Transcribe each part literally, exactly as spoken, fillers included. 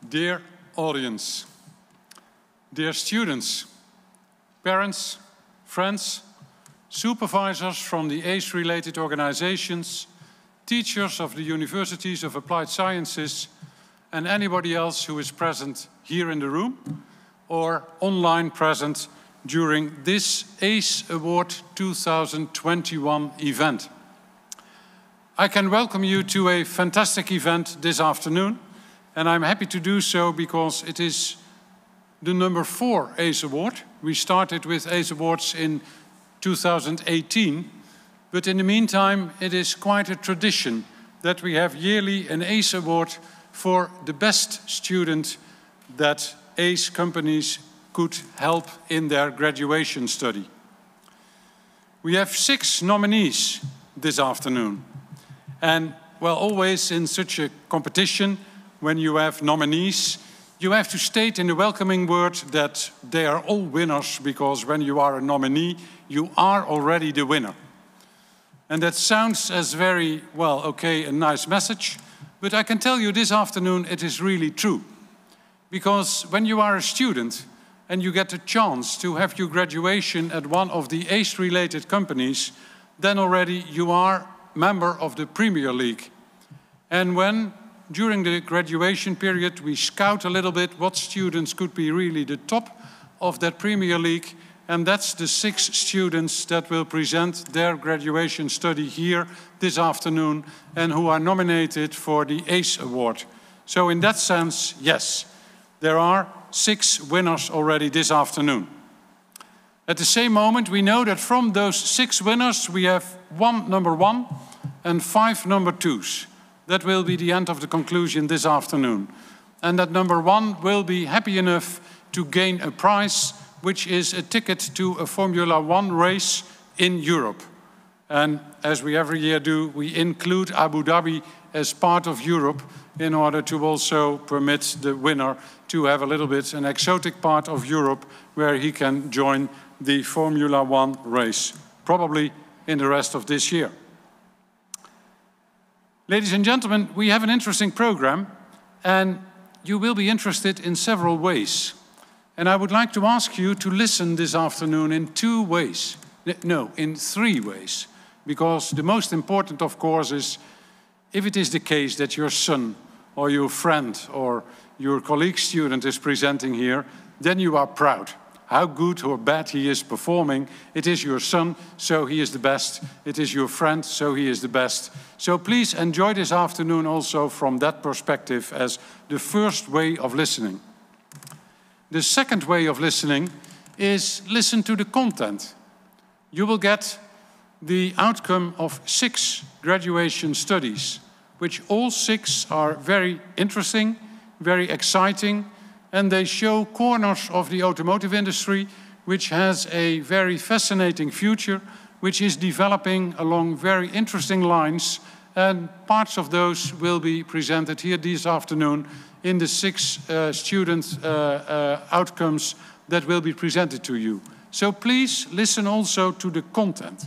Dear audience, dear students, parents, friends, supervisors from the A C E-related organizations, teachers of the Universities of Applied Sciences, and anybody else who is present here in the room or online present during this A C E Award two thousand twenty-one event. I can welcome you to a fantastic event this afternoon, and I'm happy to do so because it is the number four A C E Award. We started with A C E Awards in two thousand eighteen, but in the meantime, it is quite a tradition that we have yearly an A C E Award for the best student that A C E companies could help in their graduation study. We have six nominees this afternoon. And, well, always in such a competition, when you have nominees, you have to state in the welcoming word that they are all winners, because when you are a nominee, you are already the winner. And that sounds as very, well, okay, a nice message, but I can tell you this afternoon it is really true. Because when you are a student and you get the chance to have your graduation at one of the A C E-related companies, then already you are member of the Premier League. And when, during the graduation period, we scout a little bit what students could be really the top of that Premier League, and that's the six students that will present their graduation study here this afternoon and who are nominated for the A C E Award. So in that sense, yes, there are six winners already this afternoon. At the same moment, we know that from those six winners, we have one number one and five number twos. That will be the end of the conclusion this afternoon. And that number one will be happy enough to gain a prize, which is a ticket to a Formula One race in Europe. And as we every year do, we include Abu Dhabi as part of Europe in order to also permit the winner to have a little bit an exotic part of Europe where he can join the Formula One race, probably in the rest of this year. Ladies and gentlemen, we have an interesting program, and you will be interested in several ways. And I would like to ask you to listen this afternoon in two ways. No, in three ways. Because the most important, of course, is if it is the case that your son or your friend or your colleague student is presenting here, then you are proud. How good or bad he is performing. It is your son, so he is the best. It is your friend, so he is the best. So please enjoy this afternoon also from that perspective as the first way of listening. The second way of listening is listen to the content. You will get the outcome of six graduation studies, which all six are very interesting, very exciting, and they show corners of the automotive industry, which has a very fascinating future, which is developing along very interesting lines, and parts of those will be presented here this afternoon in the six uh, student uh, uh, outcomes that will be presented to you. So please listen also to the content.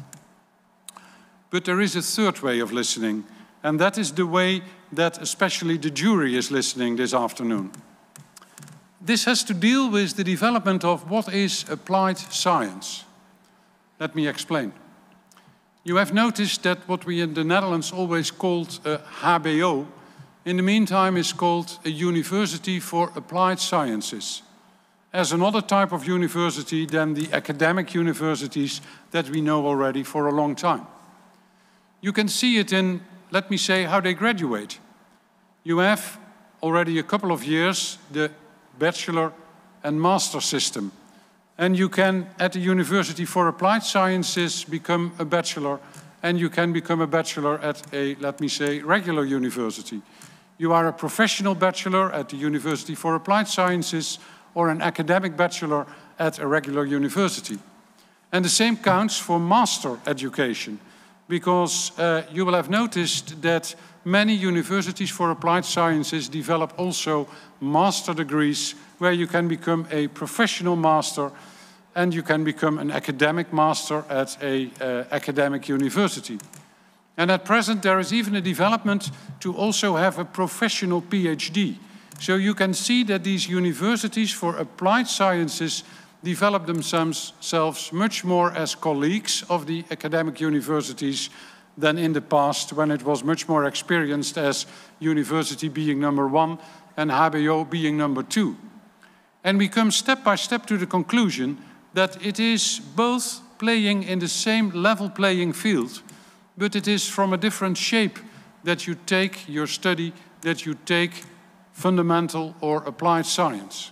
But there is a third way of listening, and that is the way that especially the jury is listening this afternoon. This has to deal with the development of what is applied science. Let me explain. You have noticed that what we in the Netherlands always called a H B O, in the meantime is called a University for Applied Sciences, as another type of university than the academic universities that we know already for a long time. You can see it in, let me say, how they graduate. You have already a couple of years the bachelor and master system. And you can, at the University for Applied Sciences, become a bachelor, and you can become a bachelor at a, let me say, regular university. You are a professional bachelor at the University for Applied Sciences or an academic bachelor at a regular university. And the same counts for master education, because uh, you will have noticed that many universities for applied sciences develop also master degrees where you can become a professional master and you can become an academic master at an uh, academic university. And at present there is even a development to also have a professional PhD, So you can see that these universities for applied sciences develop themselves much more as colleagues of the academic universities than in the past, when it was much more experienced as university being number one and H B O being number two. And we come step by step to the conclusion that it is both playing in the same level playing field, but it is from a different shape that you take your study, that you take fundamental or applied science.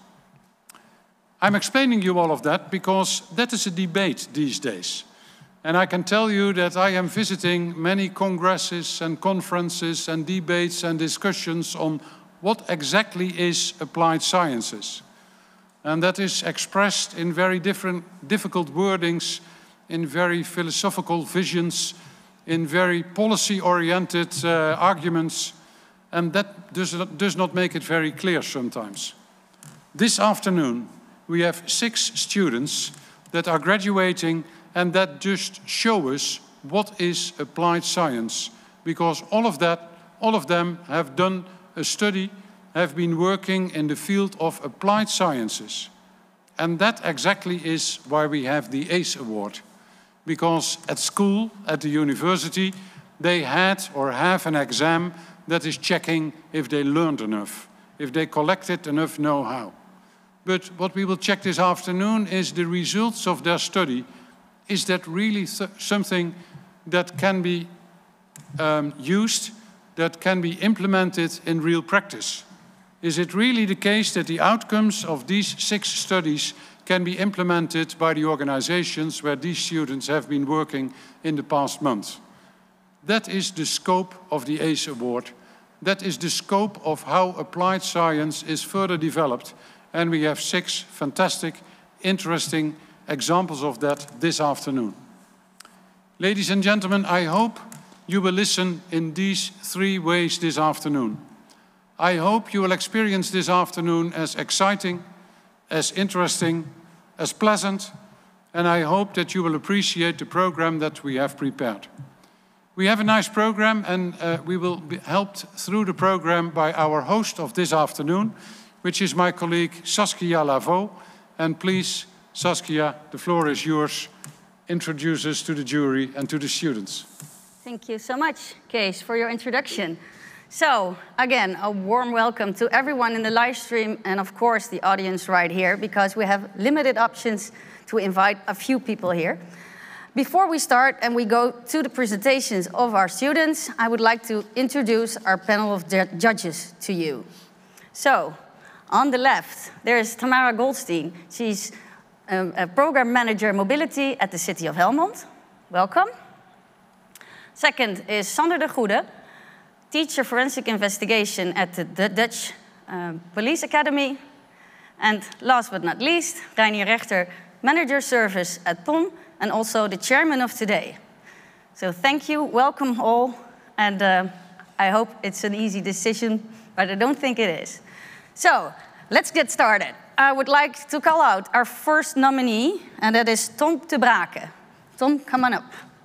I'm explaining you all of that because that is a debate these days. And I can tell you that I am visiting many congresses and conferences and debates and discussions on what exactly is applied sciences. And that is expressed in very different, difficult wordings, in very philosophical visions, in very policy-oriented uh, arguments, and that does not, does not make it very clear sometimes. This afternoon, we have six students that are graduating and that just show us what is applied science, because all of that, all of them have done a study, have been working in the field of applied sciences. And that exactly is why we have the ACE Award. Because at school, at the university, they had or have an exam that is checking if they learned enough, if they collected enough know-how. But what we will check this afternoon is the results of their study. Is that really something that can be um, used, that can be implemented in real practice? Is it really the case that the outcomes of these six studies can be implemented by the organizations where these students have been working in the past month? That is the scope of the ACE Award. That is the scope of how applied science is further developed. And we have six fantastic, interesting examples of that this afternoon. Ladies and gentlemen, I hope you will listen in these three ways this afternoon. I hope you will experience this afternoon as exciting, as interesting, as pleasant, and I hope that you will appreciate the program that we have prepared. We have a nice program, and uh, we will be helped through the program by our host of this afternoon, which is my colleague Saskia Lavaux. And please, Saskia, the floor is yours. Introduce us to the jury and to the students. Thank you so much, Kees, for your introduction. So, again, a warm welcome to everyone in the live stream and, of course, the audience right here, because we have limited options to invite a few people here. Before we start and we go to the presentations of our students, I would like to introduce our panel of judges to you. So, on the left, there is Tamara Goldstein. She's um, a program manager mobility at the City of Helmond. Welcome. Second is Sander de Goede, teacher forensic investigation at the, the Dutch uh, Police Academy. And last but not least, Reinier Rechter, manager service at P O M, and also the chairman of today. So thank you, welcome all, and uh, I hope it's an easy decision, but I don't think it is. So let's get started. I would like to call out our first nominee, and that is Tom te Brake. Tom, come on up.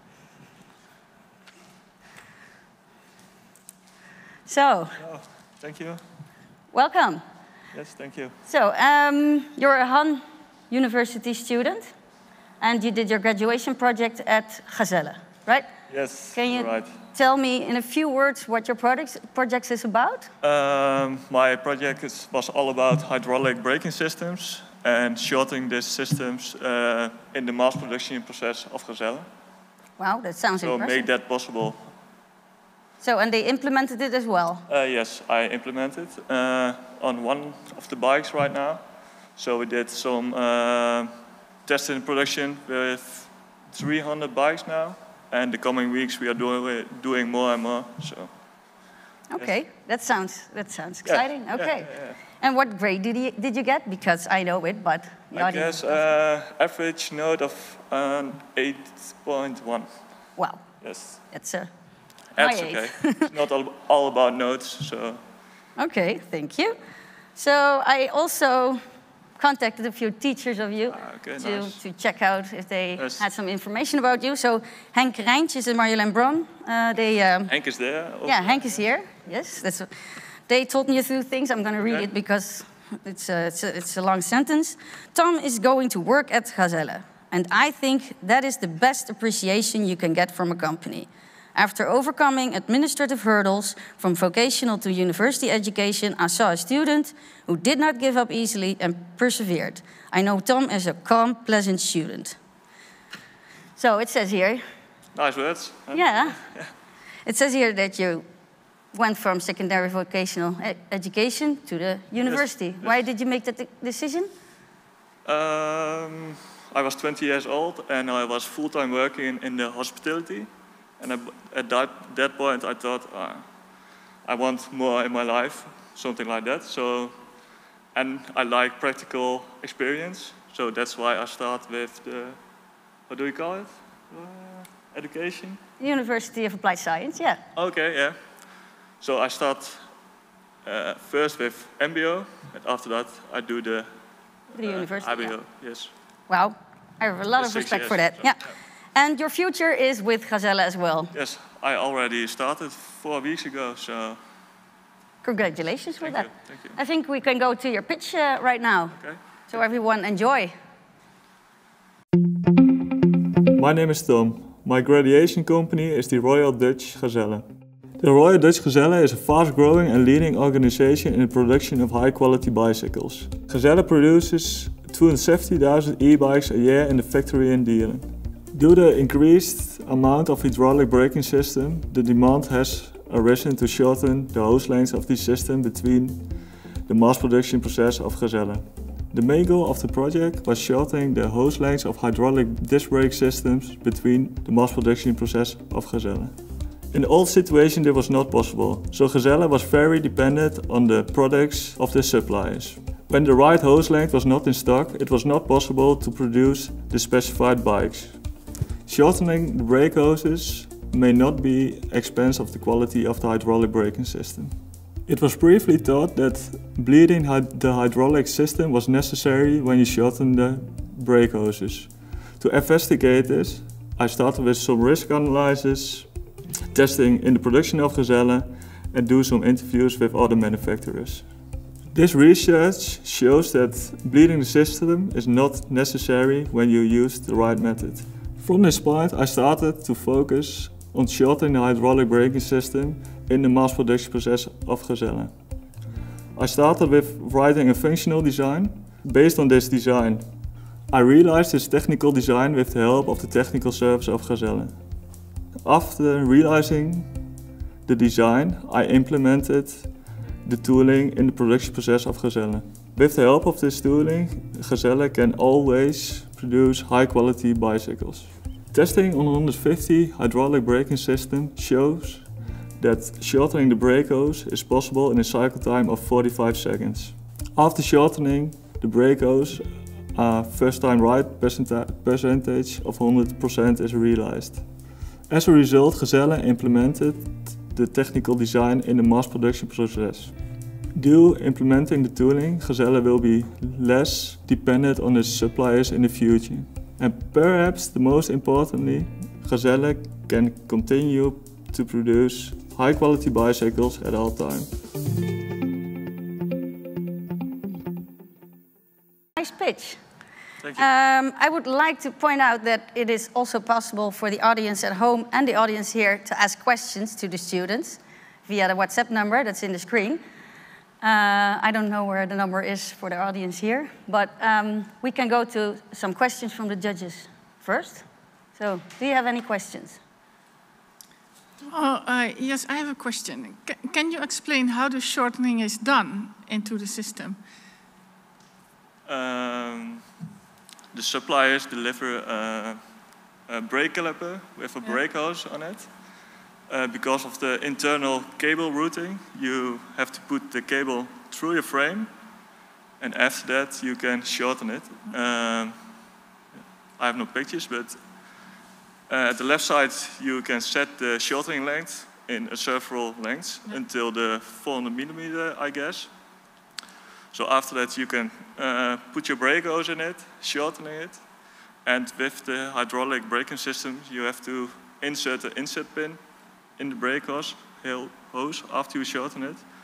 So, oh, thank you. Welcome. Yes, thank you. So, um, you're a Han University student, and you did your graduation project at Gazelle, right? Yes, Can you right. tell me in a few words what your project, project is about? Um, my project is, was all about hydraulic braking systems and shortening these systems uh, in the mass production process of Gazelle. Wow, that sounds so impressive. So make that possible. So, and they implemented it as well? Uh, yes, I implemented uh, on one of the bikes right now. So we did some uh, tests in production with three hundred bikes now. And the coming weeks we are doing, doing more and more. So. Okay, yes. that sounds that sounds Yeah. exciting. Okay. Yeah, yeah, yeah. And what grade did you, did you get? Because I know it, but the I audience guess uh, average note of um, eight point one. Wow. Yes. That's a That's high okay. eight. It's not all, all about notes, so. Okay, thank you. So I also contacted a few teachers of you ah, okay, to, nice. to check out if they yes. had some information about you. So Henk Rijntjes and Marjolein Bron, uh, they... Um, Henk is there. Yeah, Henk is here. Yes, that's they told me a few things. I'm going to read Okay. it because it's a, it's, a, it's a long sentence. Tom is going to work at Gazelle, and I think that is the best appreciation you can get from a company. After overcoming administrative hurdles from vocational to university education, I saw a student who did not give up easily and persevered. I know Tom as a calm, pleasant student. So it says here, Nice words. Huh? yeah, it says here that you went from secondary vocational e education to the university. Yes, Why yes. did you make that de decision? Um, I was twenty years old and I was full-time working in the hospitality. And I, at that, that point I thought, uh, I want more in my life, something like that. So, and I like practical experience. So that's why I start with the, what do you call it? Uh, education? University of Applied Science, yeah. Okay, yeah. So I start uh, first with M B O, and after that I do the, The uh, university, I B O, yeah. yes. Wow, I have a lot The of six respect years, for that. so, Yeah. And your future is with Gazelle as well. Yes, I already started four weeks ago, so Congratulations for thank that. you, thank you. I think we can go to your pitch uh, right now. Okay. So everyone enjoy. My name is Tom. My graduation company is the Royal Dutch Gazelle. The Royal Dutch Gazelle is a fast-growing and leading organization in the production of high-quality bicycles. Gazelle produces two hundred seventy thousand e-bikes a year in the factory in Dieren. Due to the increased amount of hydraulic braking system, the demand has arisen to shorten the hose length of the system between the mass production process of Gazelle. The main goal of the project was shortening the hose lengths of hydraulic disc brake systems between the mass production process of Gazelle. In the old situation this was not possible, so Gazelle was very dependent on the products of the suppliers. When the right hose length was not in stock, it was not possible to produce the specified bikes. Shortening the brake hoses may not be at the expense of the quality of the hydraulic braking system. It was briefly thought that bleeding the hydraulic system was necessary when you shorten the brake hoses. To investigate this, I started with some risk analysis, testing in the production of Gazelle, and do some interviews with other manufacturers. This research shows that bleeding the system is not necessary when you use the right method. From this point, I started to focus on shortening the hydraulic braking system in the mass production process of Gazelle. I started with writing a functional design. Based on this design, I realized this technical design with the help of the technical service of Gazelle. After realizing the design, I implemented the tooling in the production process of Gazelle. With the help of this tooling, Gazelle can always produce high quality bicycles. Testing on one hundred fifty hydraulic braking system shows that shortening the brake hose is possible in a cycle time of forty-five seconds. After shortening the brake hose, a first time right percentage of one hundred percent is realized. As a result, Gazelle implemented the technical design in the mass production process. Due implementing the tooling, Gazelle will be less dependent on its suppliers in the future. And perhaps the most importantly, Gazelle can continue to produce high quality bicycles at all times. Nice pitch. Thank you. Um, I would like to point out that it is also possible for the audience at home and the audience here to ask questions to the students via the WhatsApp number that's in the screen. Uh, I don't know where the number is for the audience here, but um, we can go to some questions from the judges first. So, do you have any questions? Oh, uh, yes, I have a question. C can you explain how the shortening is done into the system? Um, the suppliers deliver a, a brake caliper with a Yeah. brake hose on it. Uh, because of the internal cable routing, you have to put the cable through your frame, and after that you can shorten it. Um, I have no pictures, but uh, at the left side you can set the shortening length in a several lengths Yeah. until until the four hundred millimeter, I guess. So after that you can uh, put your brake hose in it, shortening it, and with the hydraulic braking system you have to insert the inset pin in the brake hose, hose after you shorten it.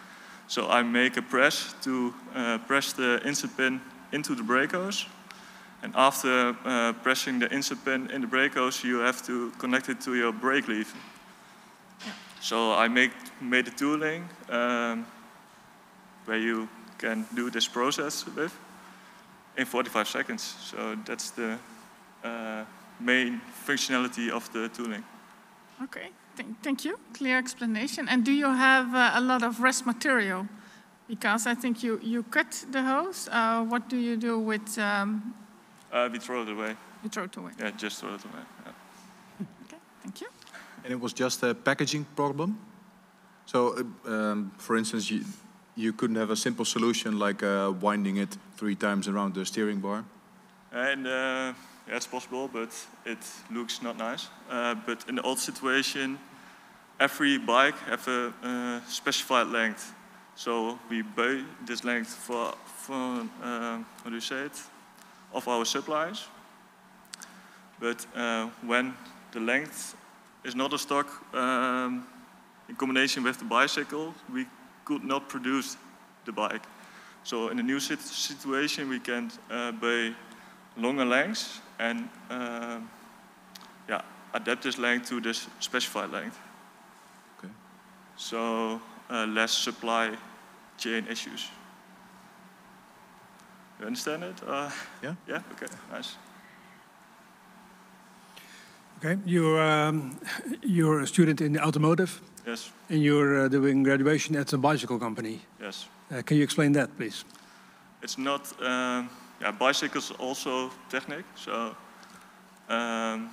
So I make a press to uh, press the insert pin into the brake hose. And after uh, pressing the insert pin in the brake hose, you have to connect it to your brake lever. Yeah. So I make, made the tooling um, where you can do this process with in forty-five seconds. So that's the uh, main functionality of the tooling. Okay, Th thank you. Clear explanation. And do you have uh, a lot of rest material? Because I think you, you cut the hose. Uh, what do you do with... Um, uh, we throw it away. You throw it away? Yeah, just throw it away. Yeah. Okay, thank you. And it was just a packaging problem? So, um, for instance, you, you couldn't have a simple solution like uh, winding it three times around the steering bar? And uh, yeah, it's possible, but it looks not nice. Uh, but in the old situation, every bike have a uh, specified length. So we buy this length for, for uh, how do you say it, of our suppliers. But uh, when the length is not a stock um, in combination with the bicycle, we could not produce the bike. So in a new sit situation, we can uh, buy longer lengths and uh, yeah, adapt this length to this specified length. Okay. So uh, less supply chain issues. You understand it? Uh, yeah. Yeah. Okay. Nice. Okay. You're um, you're a student in automotive. Yes. And you're uh, doing graduation at a bicycle company. Yes. Uh, can you explain that, please? It's not. Um, yeah, bicycles also technic. So um,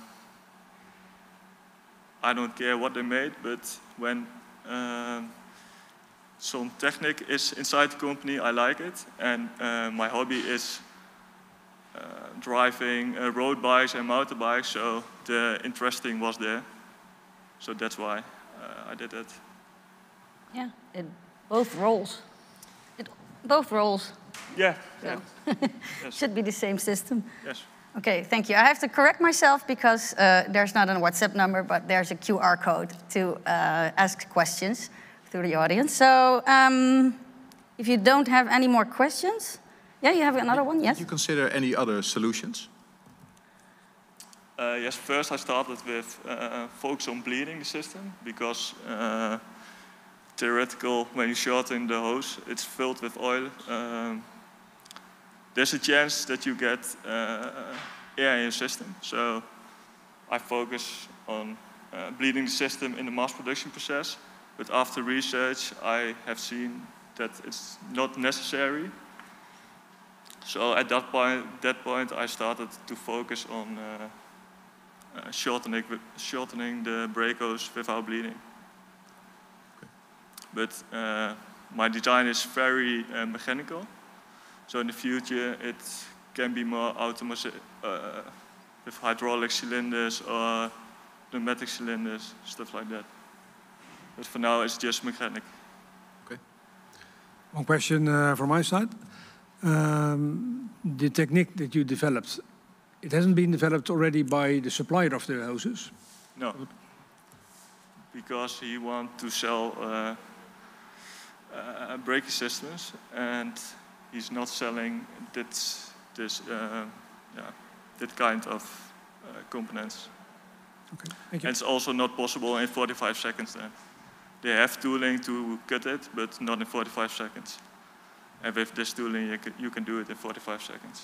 I don't care what they made, but when um, some technic is inside the company, I like it. And uh, my hobby is uh, driving uh, road bikes and motorbikes. So the interesting was there. So that's why uh, I did it. Yeah, it, both roles. It, both roles. Yeah. So. Yeah. Yes. Should be the same system. Yes. Okay, thank you. I have to correct myself because uh, there's not a WhatsApp number, but there's a Q R code to uh, ask questions through the audience. So um, if you don't have any more questions, yeah, you have another one, yes? Did you consider any other solutions? Uh, yes, first I started with uh, focus on bleeding the system because uh, theoretical, when you shorten the hose, it's filled with oil. Um, there's a chance that you get uh, air in your system. So I focus on uh, bleeding the system in the mass production process. But after research, I have seen that it's not necessary. So at that point, that point I started to focus on uh, uh, shortening, shortening the brake hose without bleeding. Okay. But uh, my design is very uh, mechanical. So in the future, it can be more automatic uh, with hydraulic cylinders or pneumatic cylinders, stuff like that. But for now, it's just mechanic. Okay. One question uh, from my side. Um, the technique that you developed, it hasn't been developed already by the supplier of the hoses? No. Because he wants to sell uh, uh, braking systems, and he's not selling that, this, uh, yeah, that kind of uh, components. Okay, thank you. And it's also not possible in forty-five seconds then. They have tooling to cut it, but not in forty-five seconds. And with this tooling, you can, you can do it in forty-five seconds.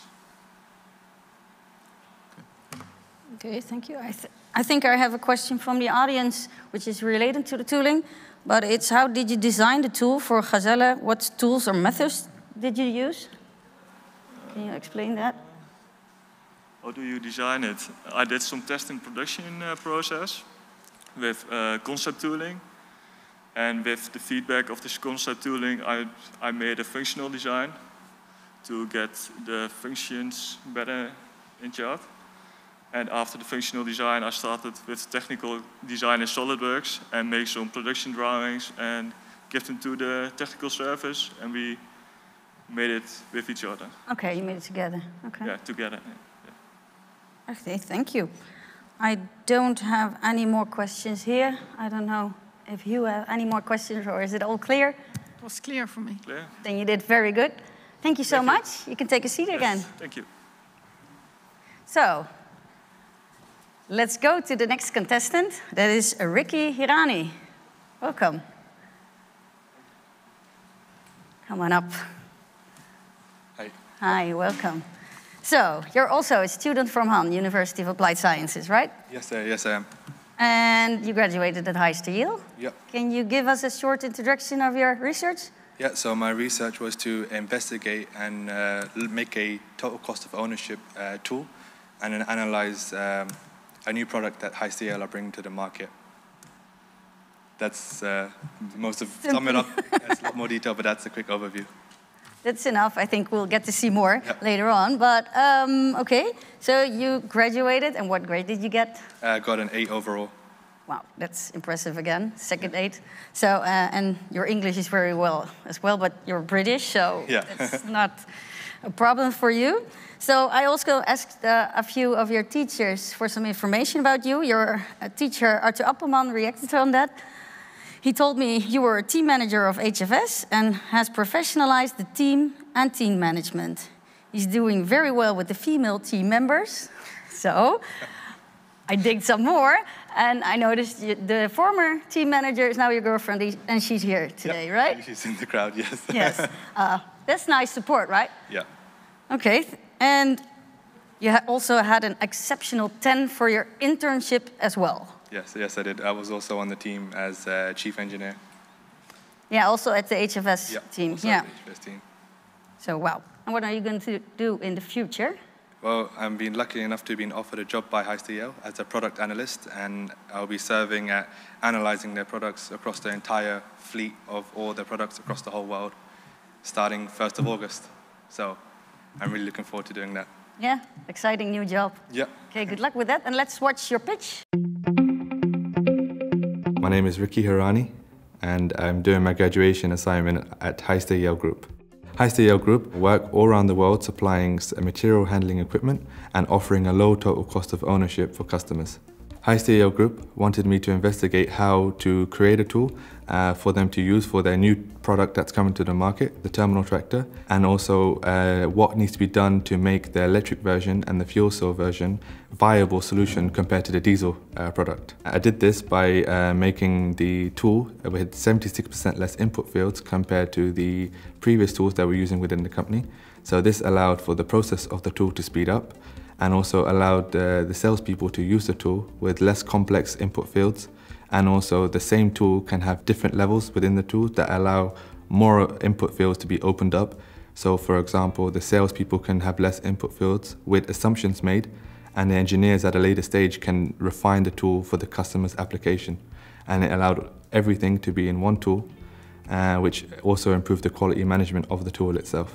Okay, thank you. I, th I think I have a question from the audience, which is related to the tooling, but it's how did you design the tool for Gazelle? What tools or methods did you use? Can you explain that? How do you design it? I did some test and production uh, process with uh, concept tooling. And with the feedback of this concept tooling, I, I made a functional design to get the functions better in chart. And after the functional design, I started with technical design in SolidWorks and make some production drawings and give them to the technical service, and we made it with each other. Okay, you made it together. Okay. Yeah, together. Yeah. Okay, thank you. I don't have any more questions here. I don't know if you have any more questions, or is it all clear? was clear for me. Clear? Then you did very good. Thank you so Thank you. much. You can take a seat Yes, again. thank you. So, let's go to the next contestant. That is Ricky Hirani. Welcome. Come on up. Hi. Hi, welcome. So, you're also a student from Han, University of Applied Sciences, right? Yes, uh, yes, I am. And you graduated at Heist-Yale. Yep. Can you give us a short introduction of your research? Yeah, so my research was to investigate and uh, l- make a total cost of ownership uh, tool and then analyze um, a new product that Heist-Yale are bringing to the market. That's uh, most of, sum it up. It's a lot more detail, but that's a quick overview. That's enough. I think we'll get to see more Yep. later on. But, um, okay, so you graduated, and what grade did you get? I uh, got an eight overall. Wow, that's impressive again, second eight. So, uh, and your English is very well as well, but you're British, so Yeah. that's not a problem for you. So I also asked uh, a few of your teachers for some information about you. Your uh, teacher, Arthur Appelman, reacted on that. He told me you were a team manager of H F S and has professionalized the team and team management. He's doing very well with the female team members. So I digged some more, and I noticed you, the former team manager is now your girlfriend, and she's here today, Yep. right? She's in the crowd, yes. Yes. Uh, that's nice support, right? Yeah. Okay. And you ha also had an exceptional ten for your internship as well. Yes, yes, I did. I was also on the team as uh, chief engineer. Yeah, also at the H F S Yeah, team. also Yeah. at the H F S team. So, wow. And what are you going to do in the future? Well, I've been lucky enough to have been offered a job by Heist-Yale as a product analyst, and I'll be serving at analyzing their products across the entire fleet of all their products across the whole world, starting first of August. So I'm really looking forward to doing that. Yeah, exciting new job. Yeah. Okay, good luck with that. And let's watch your pitch. My name is Ricky Hirani, and I'm doing my graduation assignment at Heist-Yale Group. Heist-Yale Group work all around the world supplying s- material handling equipment and offering a low total cost of ownership for customers. Heist-Yale Group wanted me to investigate how to create a tool uh, for them to use for their new product that's coming to the market, the terminal tractor, and also uh, what needs to be done to make the electric version and the fuel cell version viable solution compared to the diesel uh, product. I did this by uh, making the tool with seventy-six percent less input fields compared to the previous tools that we're using within the company. So this allowed for the process of the tool to speed up, and also allowed uh, the salespeople to use the tool with less complex input fields. And also the same tool can have different levels within the tool that allow more input fields to be opened up. So for example, the salespeople can have less input fields with assumptions made, and the engineers at a later stage can refine the tool for the customer's application. And it allowed everything to be in one tool, uh, which also improved the quality management of the tool itself.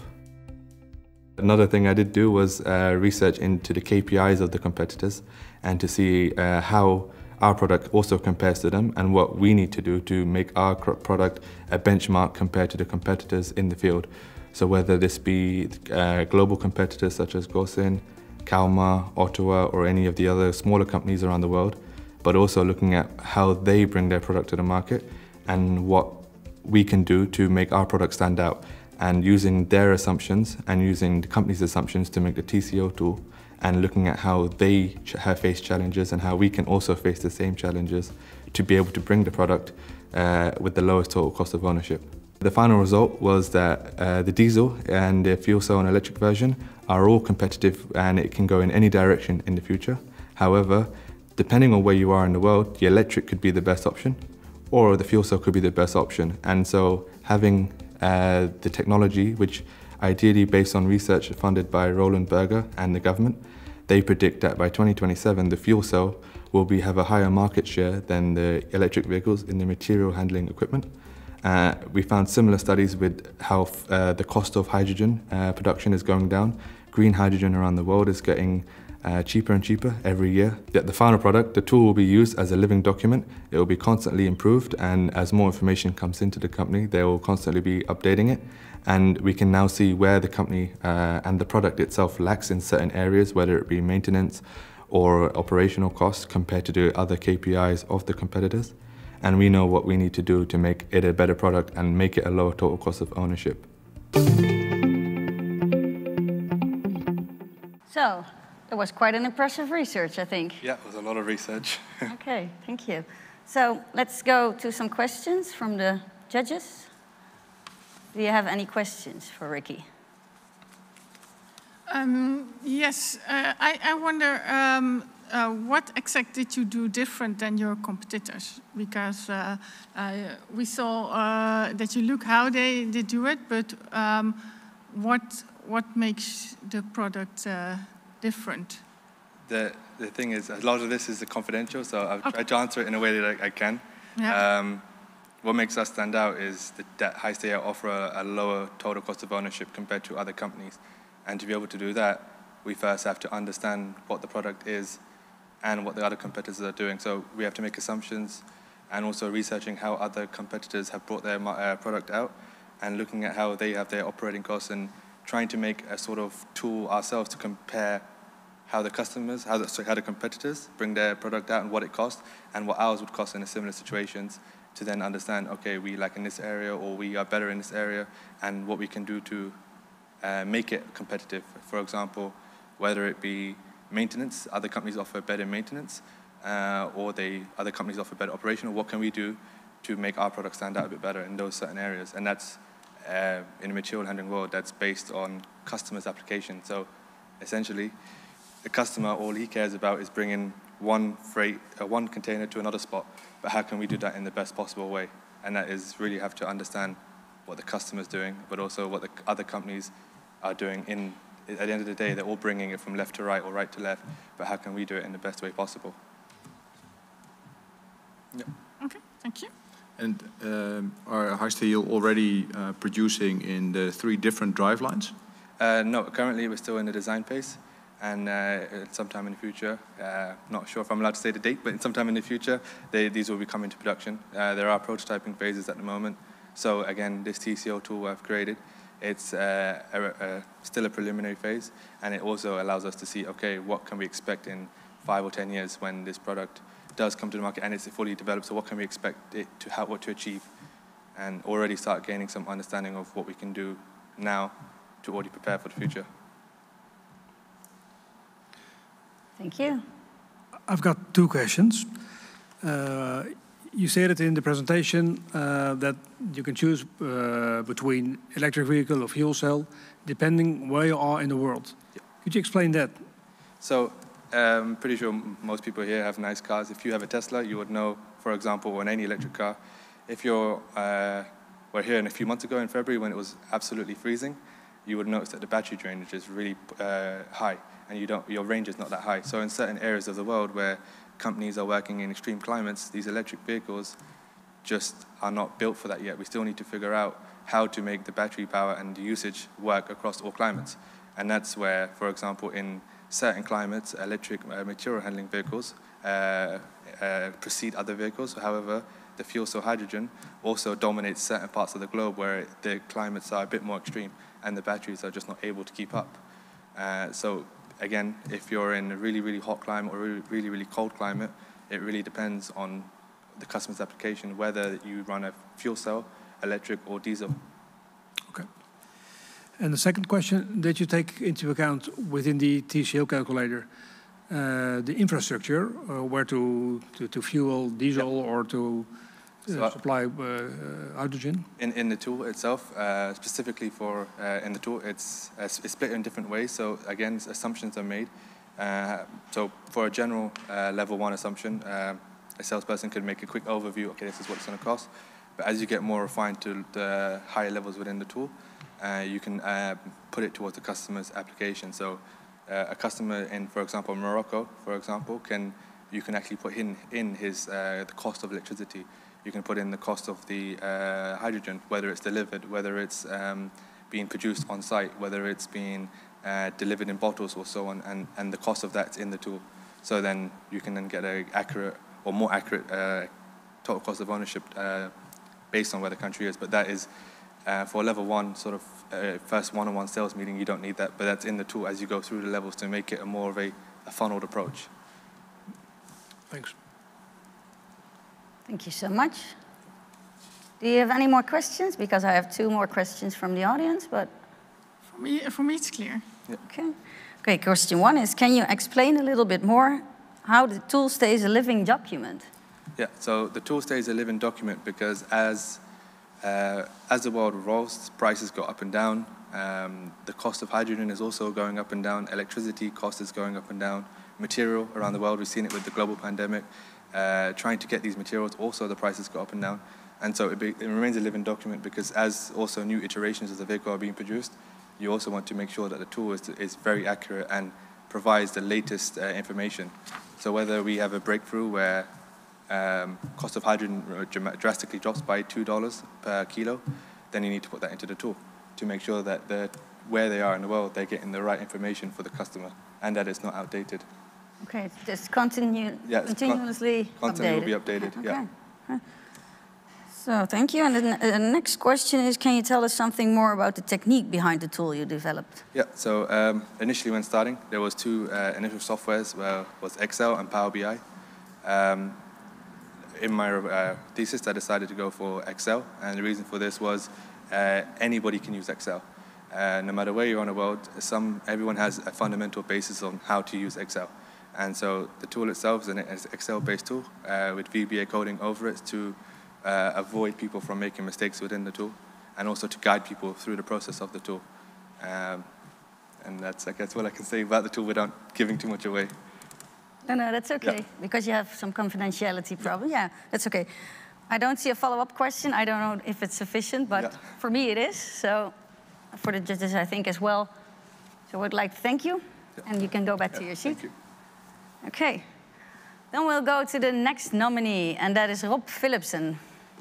Another thing I did do was uh, research into the K P Is of the competitors and to see uh, how our product also compares to them and what we need to do to make our cr- product a benchmark compared to the competitors in the field. So whether this be uh, global competitors such as Gosin, Kalmar, Ottawa, or any of the other smaller companies around the world, but also looking at how they bring their product to the market and what we can do to make our product stand out, and using their assumptions and using the company's assumptions to make the T C O tool, and looking at how they ch- have faced challenges and how we can also face the same challenges to be able to bring the product uh, with the lowest total cost of ownership. The final result was that uh, the diesel and the fuel cell and electric version are all competitive, and it can go in any direction in the future. However, depending on where you are in the world, the electric could be the best option, or the fuel cell could be the best option. And so having uh, the technology, which ideally based on research funded by Roland Berger and the government, they predict that by twenty twenty-seven the fuel cell will be, have a higher market share than the electric vehicles in the material handling equipment. Uh, we found similar studies with how uh, the cost of hydrogen uh, production is going down. Green hydrogen around the world is getting uh, cheaper and cheaper every year. Yet the final product, the tool will be used as a living document. It will be constantly improved, and as more information comes into the company, they will constantly be updating it. And we can now see where the company uh, and the product itself lacks in certain areas, whether it be maintenance or operational costs compared to the other K P Is of the competitors. and we know what we need to do to make it a better product and make it a lower total cost of ownership. So, it was quite an impressive research, I think. Yeah, it was a lot of research. Okay, thank you. So, let's go to some questions from the judges. Do you have any questions for Ricky? Um, yes, uh, I, I wonder um, uh, what exactly did you do different than your competitors? Because uh, uh, we saw uh, that you look how they, they do it, but um, what what makes the product uh, different? The the thing is, a lot of this is confidential, so I've okay. tried to answer it in a way that I, I can. Yeah. Um, what makes us stand out is that, that Hyster-Yale offer a, a lower total cost of ownership compared to other companies. And to be able to do that, we first have to understand what the product is and what the other competitors are doing. So we have to make assumptions and also researching how other competitors have brought their uh, product out and looking at how they have their operating costs and trying to make a sort of tool ourselves to compare how the customers, how the, so how the competitors bring their product out and what it costs and what ours would cost in a similar situations, to then understand, okay, we lack in this area or we are better in this area, and what we can do to uh, make it competitive. For example, whether it be maintenance, other companies offer better maintenance, uh, or they other companies offer better operational. What can we do to make our product stand out a bit better in those certain areas? And that's, uh, in a material handling world, that's based on customers' application. So essentially, the customer, all he cares about is bringing one freight, uh, one container to another spot, but how can we do that in the best possible way? And that is really have to understand what the customer's doing, but also what the other companies are doing. In, at the end of the day, they're all bringing it from left to right or right to left, but how can we do it in the best way possible? Yeah. Okay, thank you. And um, are Hyster-Yale already uh, producing in the three different drive lines? Uh, no, currently we're still in the design phase. And uh, sometime in the future, uh, not sure if I'm allowed to say the date, but sometime in the future, they, these will be coming to production. Uh, there are prototyping phases at the moment. So again, this T C O tool I've created, it's uh, a, a, still a preliminary phase, and it also allows us to see, okay, what can we expect in five or ten years when this product does come to the market and it's fully developed, so what can we expect it to have, what to achieve, and already start gaining some understanding of what we can do now to already prepare for the future. Thank you. I've got two questions. Uh, you stated in the presentation uh, that you can choose uh, between electric vehicle or fuel cell, depending where you are in the world. Yeah. Could you explain that? So, I'm um, pretty sure most people here have nice cars. If you have a Tesla, you would know, for example, on any electric car, if you're, uh, we're here in a few months ago in February when it was absolutely freezing, you would notice that the battery drainage is really uh, high. And you don't, your range is not that high. So in certain areas of the world where companies are working in extreme climates, these electric vehicles just are not built for that yet. We still need to figure out how to make the battery power and the usage work across all climates. And that's where, for example, in certain climates, electric uh, material handling vehicles uh, uh, precede other vehicles. However, the fuel cell hydrogen also dominates certain parts of the globe where the climates are a bit more extreme and the batteries are just not able to keep up. Uh, so again, if you're in a really, really hot climate or really, really, really cold climate, it really depends on the customer's application, whether you run a fuel cell, electric, or diesel. Okay. And the second question, did you take into account within the T C O calculator uh, the infrastructure, uh, where to, to, to fuel diesel yep. or to uh, so supply uh, hydrogen? In, in the tool itself, uh, specifically for uh, in the tool, it's, uh, it's split in different ways. So again, assumptions are made. Uh, so for a general uh, level one assumption, uh, a salesperson could make a quick overview. Okay, this is what it's going to cost. But as you get more refined to the higher levels within the tool, uh, you can uh, put it towards the customer's application. So uh, a customer in, for example, Morocco, for example, can you can actually put in in his uh, the cost of electricity. You can put in the cost of the uh, hydrogen, whether it's delivered, whether it's um, being produced on site, whether it's being uh, delivered in bottles or so on, and, and the cost of that's in the tool. So then you can then get an accurate or more accurate uh, total cost of ownership uh, based on where the country is. But that is, uh, for level one, sort of uh, first one-on-one sales meeting, you don't need that, but that's in the tool as you go through the levels to make it a more of a, a funneled approach. Thanks. Thank you so much. Do you have any more questions? Because I have two more questions from the audience, but... For me, for me it's clear. Yeah. Okay. Okay, question one is, can you explain a little bit more how the tool stays a living document? Yeah, so the tool stays a living document because as, uh, as the world revolves, prices go up and down. Um, the cost of hydrogen is also going up and down. Electricity cost is going up and down. Material around the world, we've seen it with the global pandemic. Uh, trying to get these materials, also the prices go up and down. And so it, be, it remains a living document because as also new iterations of the vehicle are being produced, you also want to make sure that the tool is, is very accurate and provides the latest uh, information. So whether we have a breakthrough where um, cost of hydrogen drastically drops by two dollars per kilo, then you need to put that into the tool to make sure that the, where they are in the world, they're getting the right information for the customer and that it's not outdated. Okay, it's just continue, yeah, continuously con content updated. will be updated, okay. yeah. So thank you. And then the next question is, can you tell us something more about the technique behind the tool you developed? Yeah, so um, initially when starting, there was two uh, initial softwares, uh, was Excel and Power B I. Um, in my uh, thesis, I decided to go for Excel, and the reason for this was uh, anybody can use Excel. Uh, no matter where you are in the world, some, everyone has a fundamental basis on how to use Excel. And so the tool itself is an Excel-based tool uh, with V B A coding over it to uh, avoid people from making mistakes within the tool and also to guide people through the process of the tool. Um, and that's, I guess, what I can say about the tool without giving too much away. No, no, that's okay, yeah. because you have some confidentiality problem. Yeah, that's okay. I don't see a follow-up question. I don't know if it's sufficient, but yeah. For me it is. So for the judges, I think, as well. So I would like to thank you, yeah. And you can go back yeah, to your seat. Thank you. Okay. Then we'll go to the next nominee, and that is Rob Philipsen.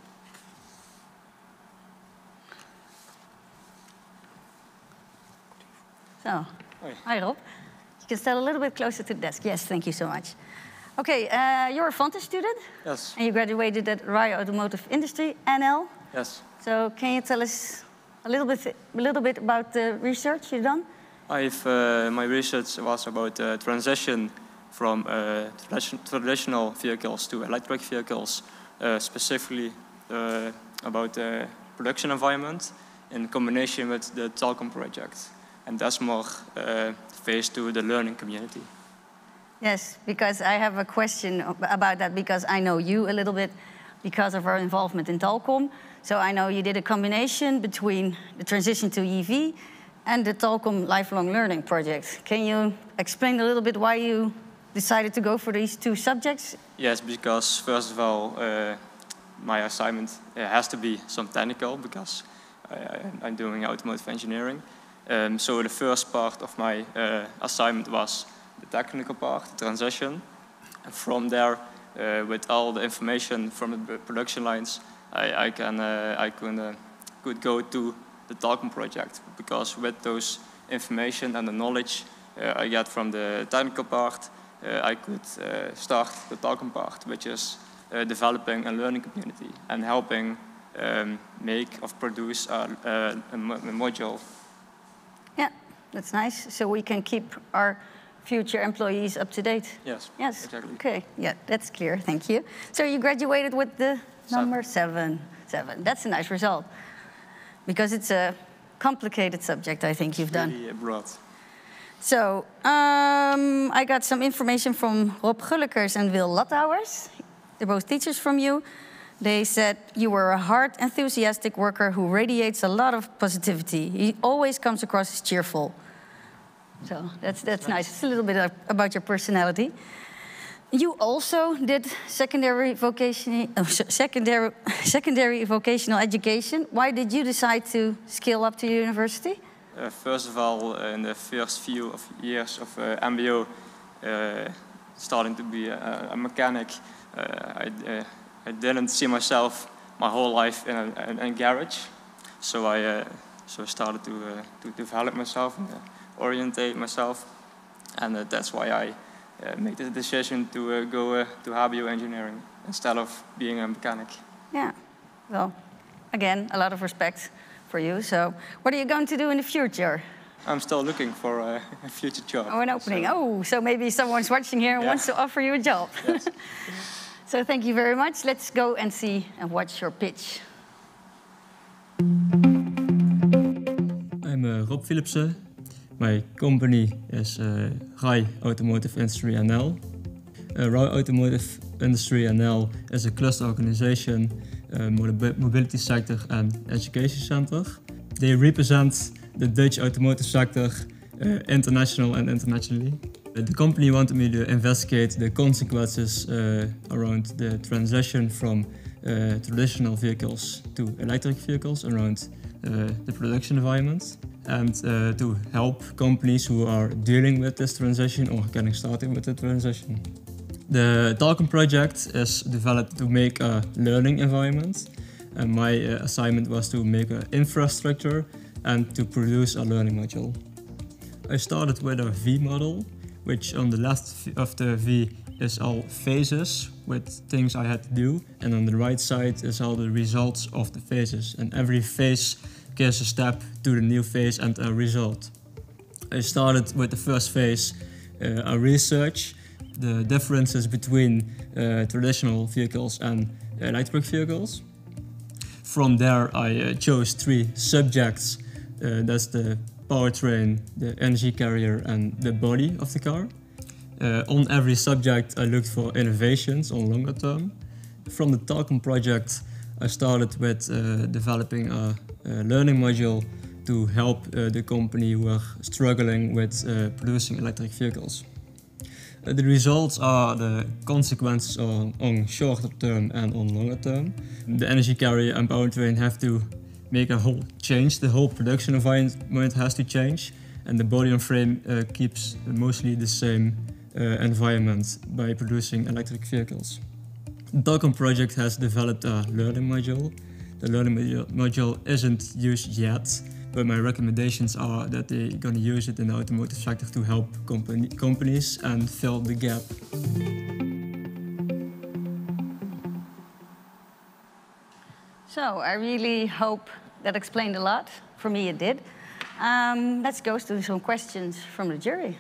So, hi. Hi, Rob. You can stand a little bit closer to the desk. Yes, thank you so much. Okay, uh, you're a Vantage student? Yes. And you graduated at Raya Automotive Industry, N L? Yes. So can you tell us a little bit, a little bit about the research you've done? I've, uh, my research was about the transition from uh, traditional vehicles to electric vehicles, uh, specifically uh, about the production environment in combination with the Talcom project. And that's more uh, faced to the learning community. Yes, because I have a question about that, because I know you a little bit because of our involvement in Talcom. So I know you did a combination between the transition to E V and the Talcom Lifelong Learning project. Can you explain a little bit why you decided to go for these two subjects? Yes, because first of all, uh, my assignment uh, has to be some technical, because I, I'm doing automotive engineering. Um, so the first part of my uh, assignment was the technical part, the transition. And from there, uh, with all the information from the production lines, I, I can uh, I can, uh, could go to the Talcom project, because with those information and the knowledge uh, I get from the technical part, uh, I could uh, start the Talcom part, which is uh, developing a learning community and helping um, make or produce a, a, a module. Yeah, that's nice. So we can keep our future employees up to date. Yes. Yes. Exactly. Okay. Yeah, that's clear. Thank you. So you graduated with the seven. number seven. Seven. That's a nice result, because it's a complicated subject. I think you've done. Really broad. So um, I got some information from Rob Gullekers and Wil Lathouwers. They're both teachers from you. They said you were a hard, enthusiastic worker who radiates a lot of positivity. He always comes across as cheerful. So that's, that's nice. It's a little bit about your personality. You also did secondary vocational, oh, secondary, secondary vocational education. Why did you decide to scale up to university? Uh, first of all, uh, in the first few of years of uh, M B O, uh, starting to be a, a mechanic, uh, I, uh, I didn't see myself my whole life in a, in a garage. So I uh, so started to uh, to develop myself and uh, orientate myself, and uh, that's why I uh, made the decision to uh, go uh, to H B O engineering instead of being a mechanic. Yeah, well, again, a lot of respect for you. So, what are you going to do in the future? I'm still looking for uh, a future job. Oh, an opening. So. Oh, so maybe someone's watching here and yeah. wants to offer you a job. Yes. So thank you very much. Let's go and see and watch your pitch. I'm uh, Rob Philipsen. My company is uh, R A I Automotive Industry N L. Uh, R A I Automotive Industry N L is a cluster organization uh, for the mobility sector and education center. They represent the Dutch automotive sector uh, international and internationally. Uh, the company wanted me to investigate the consequences uh, around the transition from uh, traditional vehicles to electric vehicles around uh, the production environment, and uh, to help companies who are dealing with this transition or getting started with the transition. The Talcum project is developed to make a learning environment, and my uh, assignment was to make an infrastructure and to produce a learning module. I started with a V model, which on the left of the V is all phases with things I had to do, and on the right side is all the results of the phases, and every phase gives a step to the new phase and a result. I started with the first phase, uh, a research, the differences between uh, traditional vehicles and electric vehicles. From there I uh, chose three subjects, uh, that's the powertrain, the energy carrier and the body of the car. Uh, on every subject I looked for innovations on longer term. From the Talcum project I started with uh, developing a, a learning module to help uh, the company who are struggling with uh, producing electric vehicles. Uh, the results are the consequences on, on shorter term and on longer term. The energy carrier and powertrain have to make a whole change, the whole production environment has to change, and the body and frame uh, keeps mostly the same uh, environment by producing electric vehicles. The Talcum project has developed a learning module. The learning module isn't used yet, but my recommendations are that they're going to use it in the automotive sector to help company, companies and fill the gap. So I really hope that explained a lot. For me, it did. Um, let's go to some questions from the jury.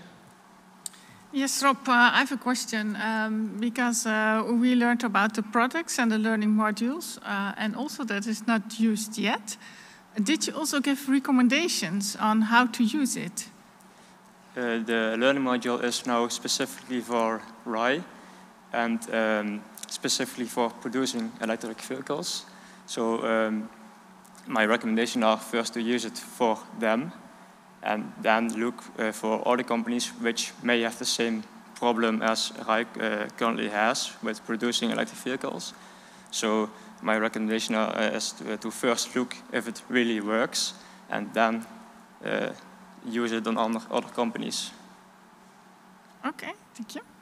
Yes, Rob, uh, I have a question um, because uh, we learned about the products and the learning modules, uh, and also that it's not used yet. Did you also give recommendations on how to use it? Uh, the learning module is now specifically for R A I and um, specifically for producing electric vehicles. So um, my recommendations are first to use it for them, and then look uh, for other companies which may have the same problem as R A I uh, currently has with producing electric vehicles. So my recommendation uh, is to, uh, to first look if it really works, and then uh, use it on other, other companies. Okay, thank you.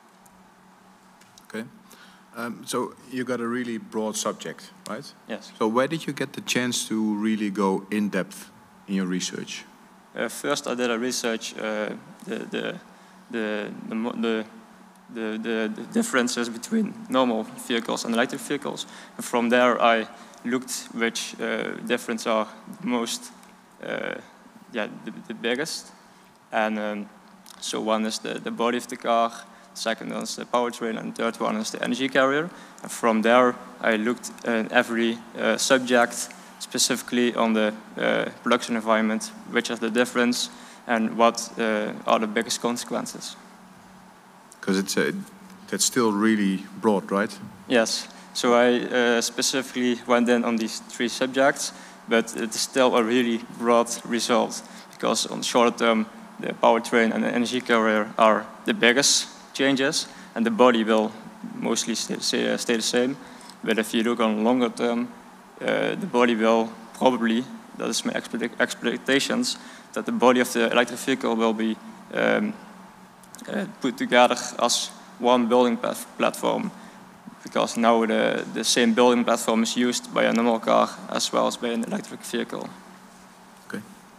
Okay. Um, so you got a really broad subject, right? Yes. So where did you get the chance to really go in depth in your research? Uh, first, I did a research uh, the, the, the, the, the, the, the differences between normal vehicles and electric vehicles. And from there, I looked which uh, difference are most, uh, yeah, the, the biggest. And um, so one is the, the body of the car, the second one is the powertrain, and the third one is the energy carrier. And from there, I looked at every uh, subject, specifically on the uh, production environment, which is the difference and what uh, are the biggest consequences. Because it's a, that's still really broad, right? Yes. So I uh, specifically went in on these three subjects, but it is still a really broad result, because on the short term, the powertrain and the energy carrier are the biggest changes, and the body will mostly stay, stay, stay the same. But if you look on longer term, uh, the body will probably, that is my expectations, that the body of the electric vehicle will be um, uh, put together as one building platform, because now the, the same building platform is used by a normal car as well as by an electric vehicle. Okay.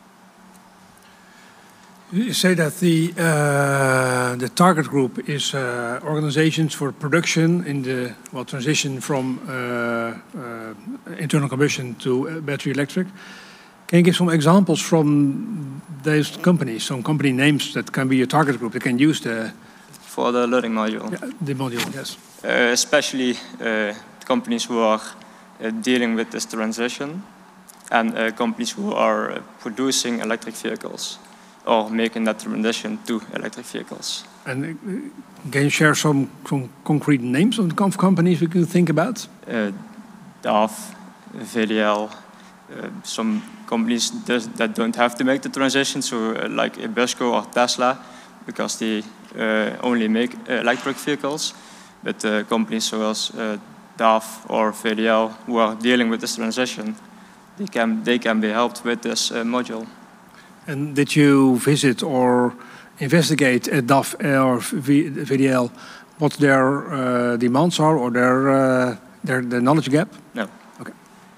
You say that the uh, the target group is uh, organizations for production in the well transition from uh, uh, internal combustion to battery electric. Can you give some examples from those companies, some company names that can be a target group that can use the for the learning module. Yeah, the module, yes. Uh, especially uh, companies who are uh, dealing with this transition, and uh, companies who are uh, producing electric vehicles or making that transition to electric vehicles. And uh, can you share some, some concrete names of, of companies we could think about? Uh, D A F, V D L, uh, some companies does, that don't have to make the transition, so uh, like Ebusco or Tesla, because they uh, only make uh, electric vehicles. But uh, companies such as uh, D A F or V D L who are dealing with this transition, they can, they can be helped with this uh, module. And did you visit or investigate at D A F or v D L what their uh, demands are or their, uh, their, their knowledge gap? No. Okay.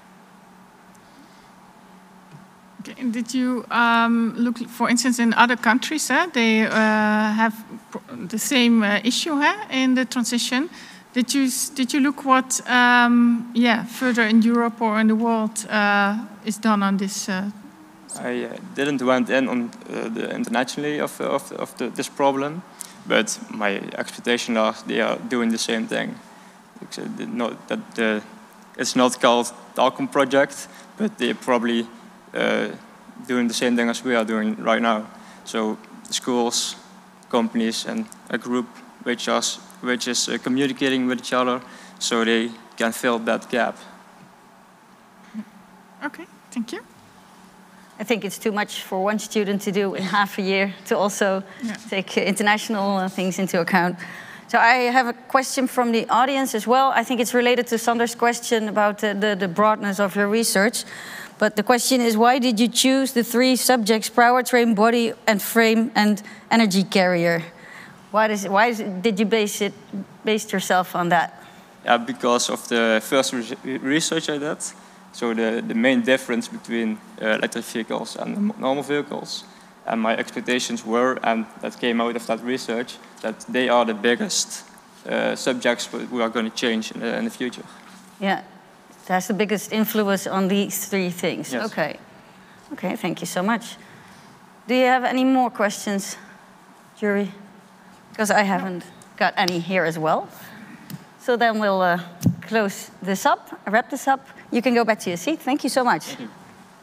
Okay. And did you um, look, for instance, in other countries, eh, they uh, have the same uh, issue eh, in the transition? Did you did you look what um, yeah further in Europe or in the world uh, is done on this? Uh, I uh, didn't went in on uh, the internationally of of, of the, this problem, but my expectation are they are doing the same thing. It's not that the it's not called Talcom project, but they're probably uh, doing the same thing as we are doing right now. So schools, companies, and a group which are which is uh, communicating with each other, so they can fill that gap. Okay, thank you. I think it's too much for one student to do in half a year to also yeah. take uh, international uh, things into account. So I have a question from the audience as well. I think it's related to Sander's question about uh, the, the broadness of your research. But the question is, why did you choose the three subjects, powertrain, body and frame, and energy carrier? Why, does, why is it, did you base it, based yourself on that? Yeah, because of the first re research I did. So the, the main difference between uh, electric vehicles and normal vehicles. And my expectations were, and that came out of that research, that they are the biggest uh, subjects we are going to change in the, in the future. Yeah, it has the biggest influence on these three things. Yes. Okay. Okay, thank you so much. Do you have any more questions, jury? Because I haven't got any here as well. So then we'll uh, close this up, wrap this up. You can go back to your seat. Thank you so much. Thank you.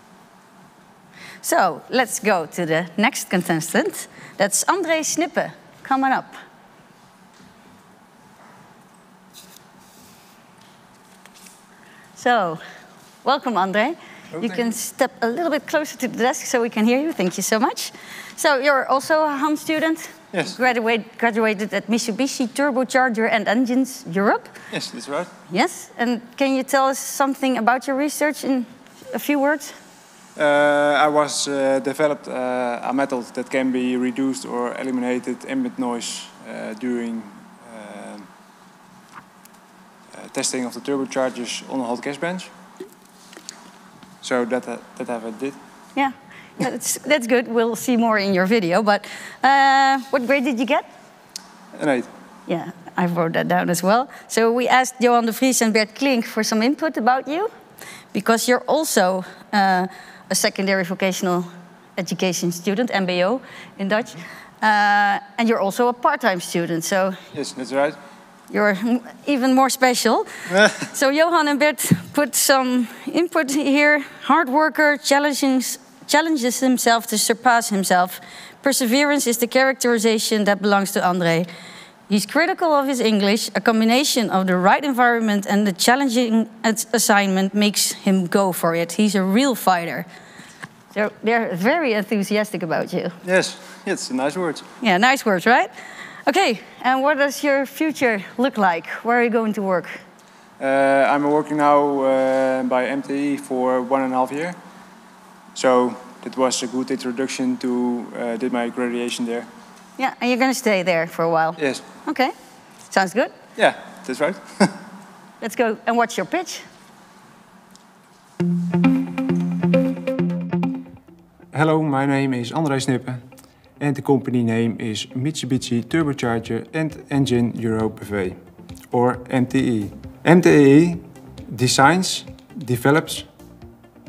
So let's go to the next contestant. That's André Snippe. Come on up. So, welcome, André. Oh, you can step a little bit closer to the desk so we can hear you. Thank you so much. So you're also a H A M student? Yes. Graduate, graduated at Mitsubishi Turbocharger and Engines Europe? Yes, that's right. Yes. And can you tell us something about your research in a few words? Uh, I was uh, developed uh, a method that can be reduced or eliminated ambient noise uh, during uh, uh, testing of the turbochargers on a hot gas bench. So that uh, that I did. Yeah, that's that's good. We'll see more in your video. But uh, what grade did you get? An eight. Yeah, I wrote that down as well. So we asked Johan de Vries and Bert Klink for some input about you, because you're also uh, a secondary vocational education student, M B O in Dutch, uh, and you're also a part-time student. So yes, that's right. You're even more special. So Johan and Bert put some input here. Hard worker, challenges, challenges himself to surpass himself. Perseverance is the characterization that belongs to André. He's critical of his English. A combination of the right environment and the challenging assignment makes him go for it. He's a real fighter. So they're very enthusiastic about you. Yes, it's nice words. Yeah, nice words, right? Okay, and what does your future look like? Where are you going to work? Uh, I'm working now uh, by M T E for one and a half year. So that was a good introduction to uh, did my graduation there. Yeah, and you're going to stay there for a while? Yes. Okay, sounds good. Yeah, that's right. Let's go and watch your pitch. Hello, my name is André Snippe. And the company name is Mitsubishi Turbocharger and Engine Europe B V, or M T E. M T E designs, develops,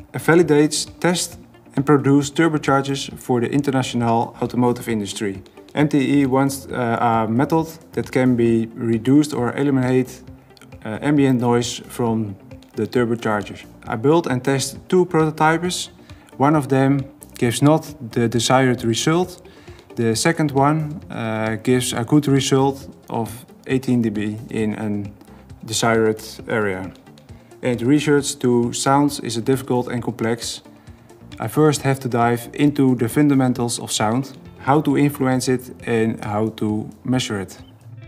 validates, tests and produces turbochargers for the international automotive industry M T E wants uh, a method that can be reduced or eliminate uh, ambient noise from the turbochargers. I built and tested two prototypes. One of them gives not the desired result. The second one uh, gives a good result of eighteen D B in a desired area. And research to sounds is a difficult and complex. I first have to dive into the fundamentals of sound, how to influence it and how to measure it.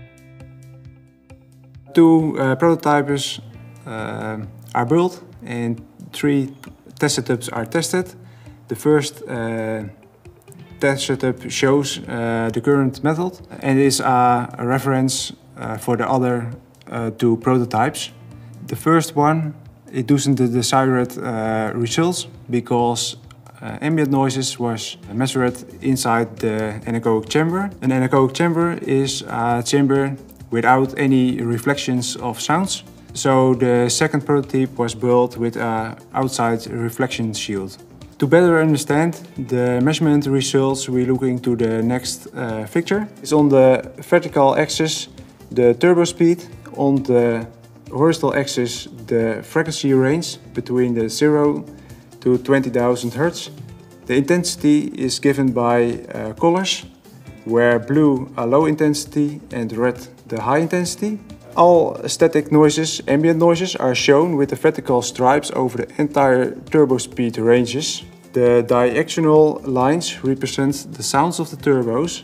Two uh, prototypes uh, are built and three test setups are tested. The first uh, test setup shows uh, the current method and is a, a reference uh, for the other uh, two prototypes. The first one, it doesn't the desired uh, results because uh, ambient noises was measured inside the anechoic chamber. An anechoic chamber is a chamber without any reflections of sounds. So the second prototype was built with an outside reflection shield. To better understand the measurement results, we're looking to the next uh, picture. It's on the vertical axis, the turbo speed. On the horizontal axis, the frequency range between the zero to twenty thousand hertz. The intensity is given by uh, colors, where blue a low intensity and red the high intensity. All static noises, ambient noises, are shown with the vertical stripes over the entire turbo speed ranges. The diagonal lines represent the sounds of the turbos,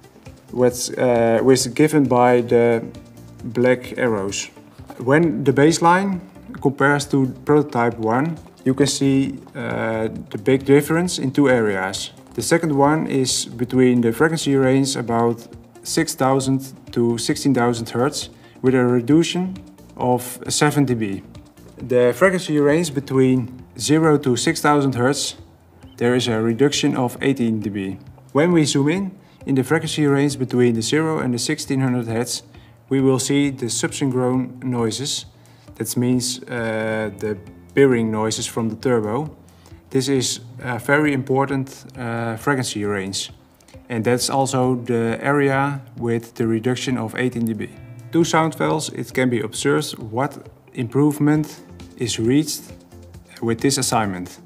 which, uh, which is given by the black arrows. When the baseline compares to prototype one, you can see uh, the big difference in two areas. The second one is between the frequency range about six thousand to sixteen thousand hertz with a reduction of seven D B. The frequency range between zero to six thousand hertz, there is a reduction of eighteen D B. When we zoom in, in the frequency range between the zero and the sixteen hundred hertz, we will see the subsynchronous noises. That means uh, the bearing noises from the turbo. This is a very important uh, frequency range. And that's also the area with the reduction of eighteen D B. Two sound files, it can be observed what improvement is reached with this assignment.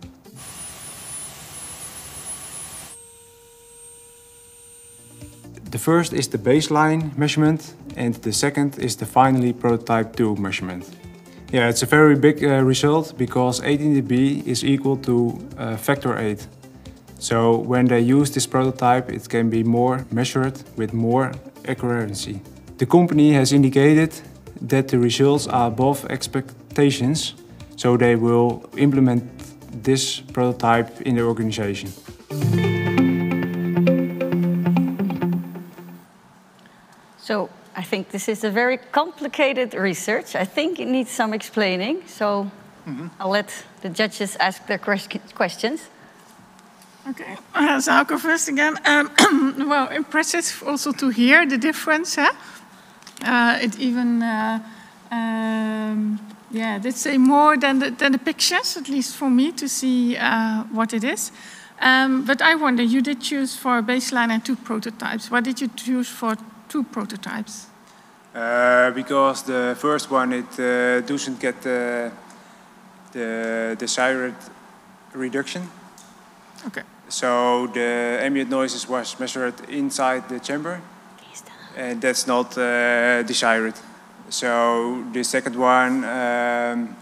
The first is the baseline measurement and the second is the finally prototype two measurement. Yeah, it's a very big uh, result because eighteen D B is equal to uh, factor eight. So when they use this prototype, it can be more measured with more accuracy. The company has indicated that the results are above expectations, so they will implement this prototype in the organization. So I think this is a very complicated research. I think it needs some explaining. So mm-hmm. I'll let the judges ask their questions. Okay, uh, so I'll go first again. Um, well, impressive also to hear the difference. Huh? Uh, it even, uh, um, yeah, did say more than the, than the pictures, at least for me, to see uh, what it is. Um, but I wonder, you did choose for baseline and two prototypes. Why did you choose for two prototypes? Uh, because the first one, it uh, doesn't get uh, the desired reduction. Okay. So the ambient noises was measured inside the chamber, and that's not uh, desired. So the second one, um,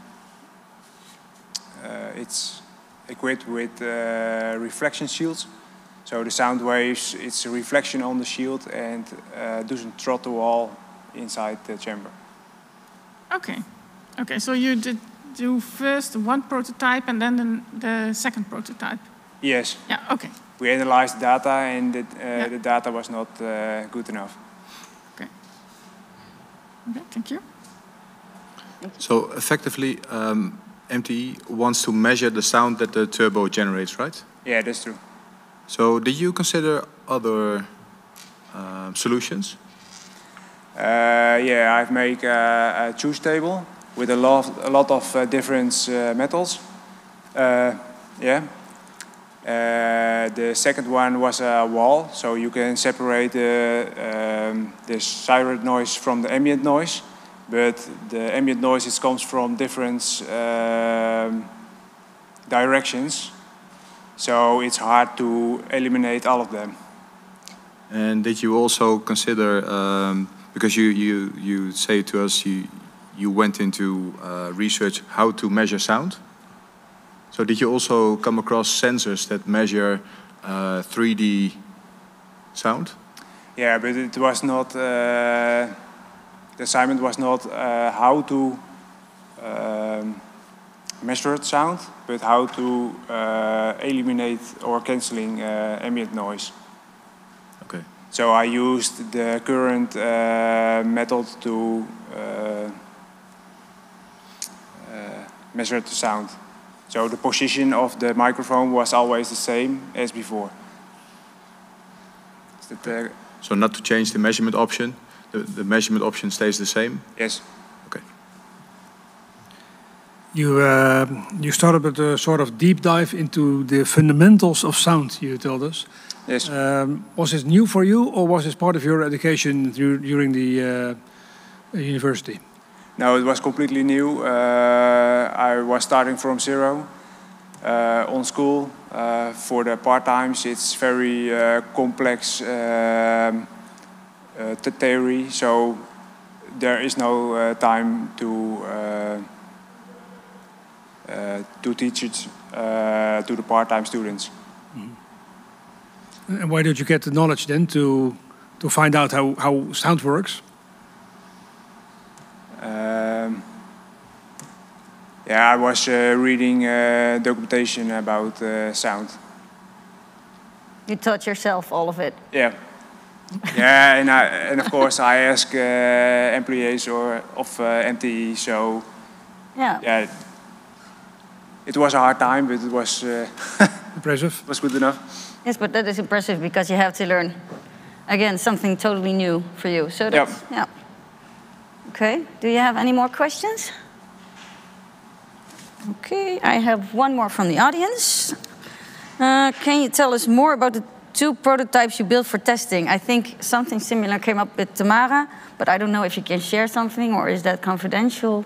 uh, it's equipped with uh, reflection shields. So the sound waves, it's a reflection on the shield and uh, doesn't throttle all inside the chamber. Okay. Okay. So you did do first one prototype and then the, the second prototype. Yes. Yeah, okay. We analyzed data and it, uh, yeah. the data was not uh, good enough. Okay. Okay, thank you. So effectively, um, M T E wants to measure the sound that the turbo generates, right? Yeah, that's true. So did you consider other uh, solutions? Uh, yeah, I've made a, a choose table with a lot, a lot of uh, different uh, metals. Uh, yeah. Uh, the second one was a wall, so you can separate the, um, the siren noise from the ambient noise. But the ambient noise it comes from different um, directions, so it's hard to eliminate all of them. And did you also consider, um, because you, you, you say to us you, you went into uh, research how to measure sound? So did you also come across sensors that measure uh, three D sound? Yeah, but it was not, uh, the assignment was not uh, how to um, measure sound, but how to uh, eliminate or cancelling uh, ambient noise. Okay. So I used the current uh, method to uh, uh, measure the sound. So the position of the microphone was always the same as before. Is that, uh, So not to change the measurement option, the, the measurement option stays the same? Yes. Okay. You, uh, you started with a sort of deep dive into the fundamentals of sound, you told us. Yes. Um, was this new for you, or was this part of your education dur during the uh, university? No, it was completely new. Uh, I was starting from zero uh, on school. Uh, for the part-times, it's very uh, complex um, uh, theory, so there is no uh, time to uh, uh, to teach it uh, to the part-time students. Mm-hmm. And why did you get the knowledge then to to find out how, how sound works? Um, yeah, I was uh, reading uh, documentation about uh, sound. You taught yourself all of it. Yeah, yeah, and I, and of course I ask uh, employees or of uh, M T E. So yeah, yeah, it was a hard time, but it was uh, impressive. Was good enough. Yes, but that is impressive because you have to learn again something totally new for you. So that's Yep. yeah. Okay, do you have any more questions? Okay, I have one more from the audience. Uh, can you tell us more about the two prototypes you built for testing? I think something similar came up with Tamara, but I don't know if you can share something or is that confidential?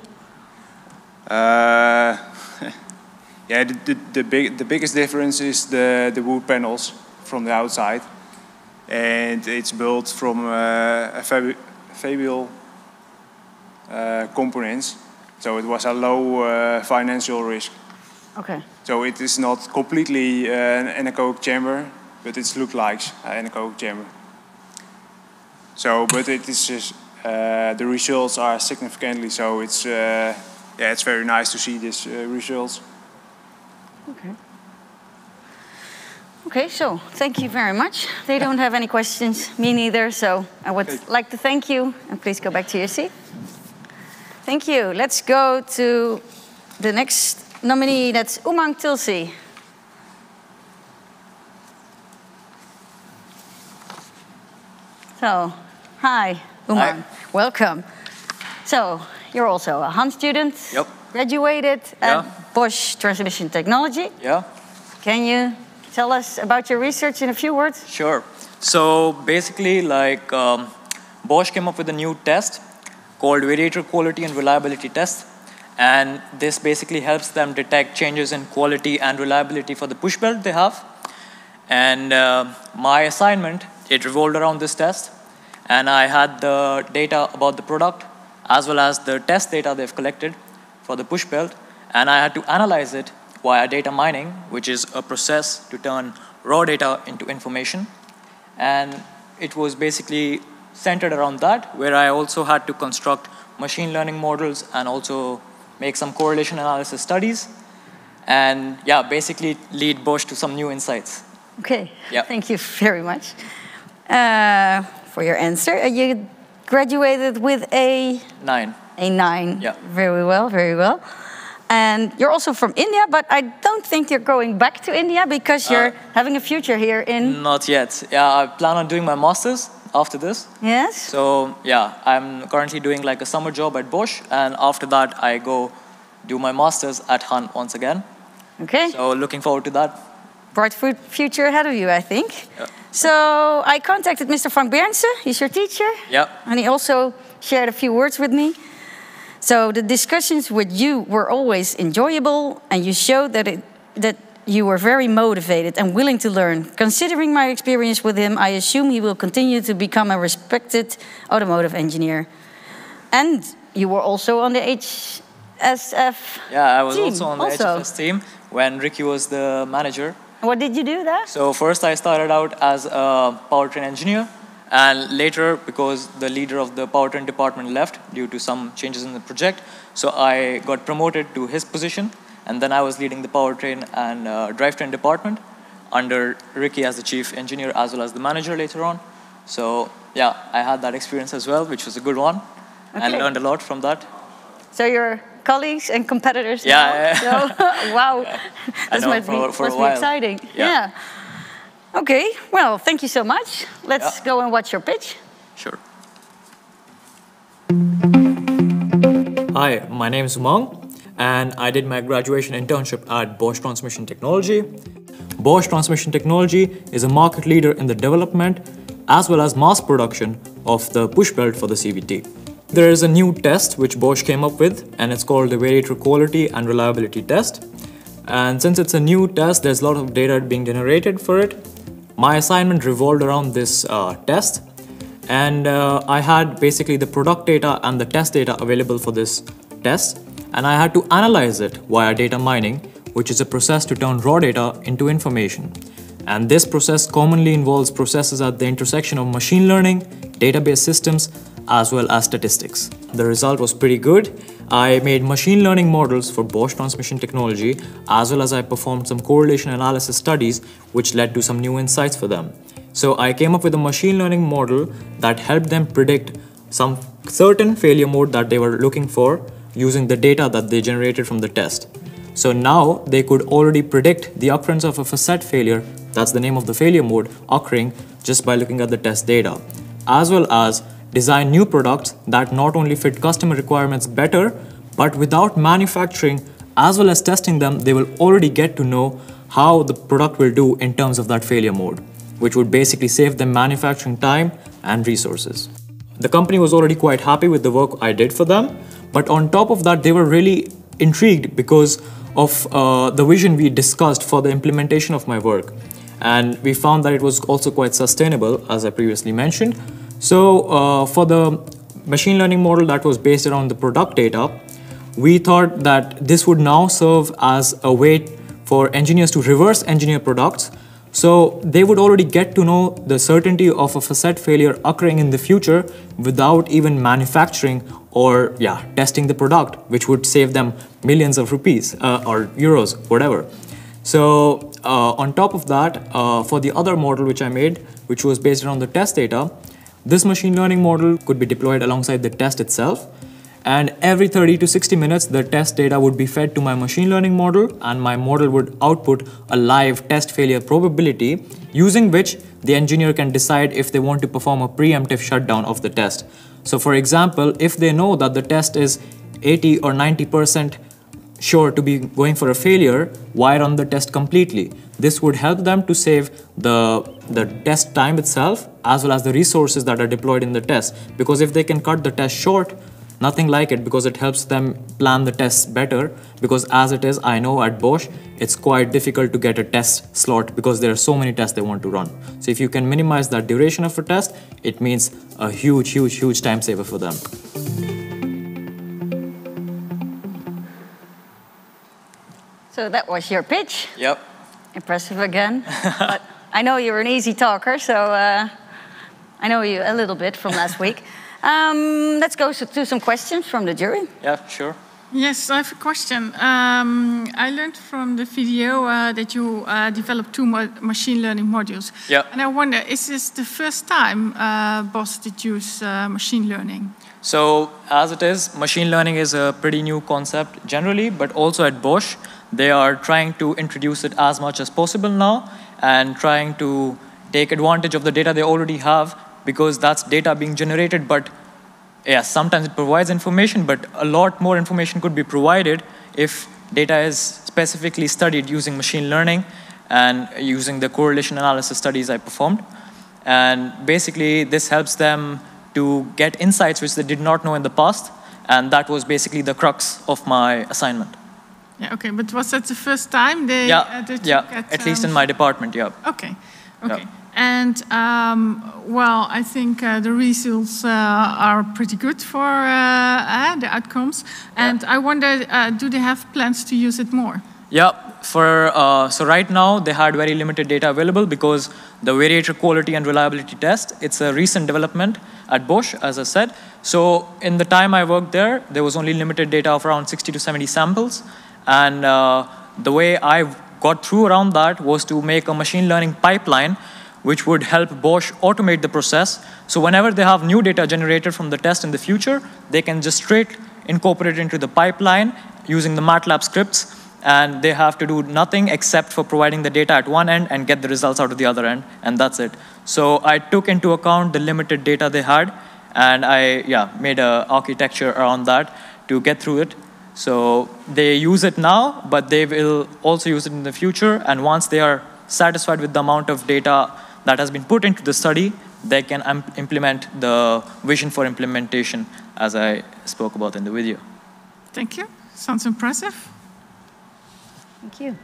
Uh, yeah, the, the, the, big, the biggest difference is the, the wood panels from the outside. And it's built from uh, a Fabio uh, components. So it was a low uh, financial risk. Okay. So it is not completely uh, an anechoic chamber, but it looks like an anechoic chamber. So, but it is just, uh, the results are significantly so. It's uh, yeah, it's very nice to see these uh, results. Okay. Okay, so thank you very much. They don't have any questions, me neither. So I would okay. like to thank you, and please go back to your seat. Thank you. Let's go to the next nominee. That's Umang Tulsi. So, hi, Umang. Hi. Welcome. So, you're also a Hans student. Yep. Graduated yeah. at Bosch Transmission Technology. Yeah. Can you tell us about your research in a few words? Sure. So, basically, like um, Bosch came up with a new test called Variator Quality and Reliability Test. And this basically helps them detect changes in quality and reliability for the push belt they have. And uh, my assignment, it revolved around this test. And I had the data about the product, as well as the test data they've collected for the push belt. And I had to analyze it via data mining, which is a process to turn raw data into information. And it was basically centered around that, where I also had to construct machine learning models and also make some correlation analysis studies. And yeah, basically lead Bosch to some new insights. Okay, yeah. Thank you very much uh, for your answer. Uh, you graduated with a... Nine. A nine. Yeah. Very well, very well. And you're also from India, but I don't think you're going back to India because you're uh, having a future here in... Not yet. Yeah, I plan on doing my master's after this. Yes? So, yeah, I'm currently doing like a summer job at Bosch, and after that I go do my master's at H A N once again. Okay. So, looking forward to that. bright fu- future ahead of you, I think. Yeah. So I contacted Mister Frank Bernse, he's your teacher. Yeah. And he also shared a few words with me. So the discussions with you were always enjoyable, and you showed that it, that you were very motivated and willing to learn. Considering my experience with him, I assume he will continue to become a respected automotive engineer. And you were also on the H S F Yeah, I was team also on the also. H F S team when Ricky was the manager. What did you do there? So first I started out as a powertrain engineer, and later, because the leader of the powertrain department left due to some changes in the project, so I got promoted to his position, and then I was leading the powertrain and uh, drivetrain department under Ricky as the chief engineer as well as the manager later on. So yeah, I had that experience as well, which was a good one, and Okay. learned a lot from that. So your colleagues and competitors Yeah, now? yeah. So, wow, I this know, must for- be, for a must be while. exciting. Yeah. Yeah. Okay, well, thank you so much. Let's Yeah. go and watch your pitch. Sure. Hi, my name is Umang, and I did my graduation internship at Bosch Transmission Technology. Bosch Transmission Technology is a market leader in the development as well as mass production of the push belt for the C V T. There is a new test which Bosch came up with, and it's called the Variator Quality and Reliability Test. And since it's a new test, there's a lot of data being generated for it. My assignment revolved around this uh, test, and uh, I had basically the product data and the test data available for this test, and I had to analyze it via data mining, which is a process to turn raw data into information. And this process commonly involves processes at the intersection of machine learning, database systems, as well as statistics. The result was pretty good. I made machine learning models for Bosch Transmission Technology, as well as I performed some correlation analysis studies, which led to some new insights for them. So I came up with a machine learning model that helped them predict some certain failure mode that they were looking for using the data that they generated from the test. So now they could already predict the occurrence of a facet failure, that's the name of the failure mode, occurring just by looking at the test data, as well as design new products that not only fit customer requirements better, but without manufacturing as well as testing them, they will already get to know how the product will do in terms of that failure mode, which would basically save them manufacturing time and resources. The company was already quite happy with the work I did for them, but on top of that, they were really intrigued because of uh, the vision we discussed for the implementation of my work. And we found that it was also quite sustainable, as I previously mentioned. So uh, for the machine learning model that was based around the product data, we thought that this would now serve as a way for engineers to reverse engineer products. So they would already get to know the certainty of a facet failure occurring in the future without even manufacturing or yeah, testing the product, which would save them millions of rupees uh, or euros, whatever. So uh, on top of that, uh, for the other model which I made, which was based around the test data, this machine learning model could be deployed alongside the test itself. And every thirty to sixty minutes, the test data would be fed to my machine learning model, and my model would output a live test failure probability, using which the engineer can decide if they want to perform a preemptive shutdown of the test. So for example, if they know that the test is eighty or ninety percent sure to be going for a failure, why run the test completely? This would help them to save the, the test time itself, as well as the resources that are deployed in the test. Because if they can cut the test short, nothing like it, because it helps them plan the tests better. Because as it is, I know at Bosch, it's quite difficult to get a test slot because there are so many tests they want to run. So if you can minimize that duration of a test, it means a huge, huge, huge time saver for them. So that was your pitch. Yep. Impressive again. But I know you're an easy talker, so uh, I know you a little bit from last week. Um, let's go to some questions from the jury. Yeah, sure. Yes, I have a question. Um, I learned from the video uh, that you uh, developed two mo machine learning modules. Yeah. And I wonder, is this the first time uh, Bosch did use uh, machine learning? So as it is, machine learning is a pretty new concept generally, but also at Bosch, they are trying to introduce it as much as possible now and trying to take advantage of the data they already have, because that's data being generated. But yeah, sometimes it provides information, but a lot more information could be provided if data is specifically studied using machine learning and using the correlation analysis studies I performed. And basically, this helps them to get insights which they did not know in the past, and that was basically the crux of my assignment. Yeah, okay, but was that the first time they yeah, uh, did yeah, get, at least um, in my department, yeah. Okay, okay. Yeah. And, um, well, I think uh, the results uh, are pretty good for uh, uh, the outcomes. And yeah. I wonder, uh, do they have plans to use it more? Yeah, for, uh, so right now they had very limited data available because the variator quality and reliability test, it's a recent development at Bosch, as I said. So in the time I worked there, there was only limited data of around sixty to seventy samples. And uh, the way I got through around that was to make a machine learning pipeline which would help Bosch automate the process. So whenever they have new data generated from the test in the future, they can just straight incorporate it into the pipeline using the MATLAB scripts, and they have to do nothing except for providing the data at one end and get the results out of the other end, and that's it. So I took into account the limited data they had, and I yeah, made an architecture around that to get through it. So they use it now, but they will also use it in the future, and once they are satisfied with the amount of data that has been put into the study, they can implement the vision for implementation, as I spoke about in the video. Thank you. Sounds impressive. Thank you.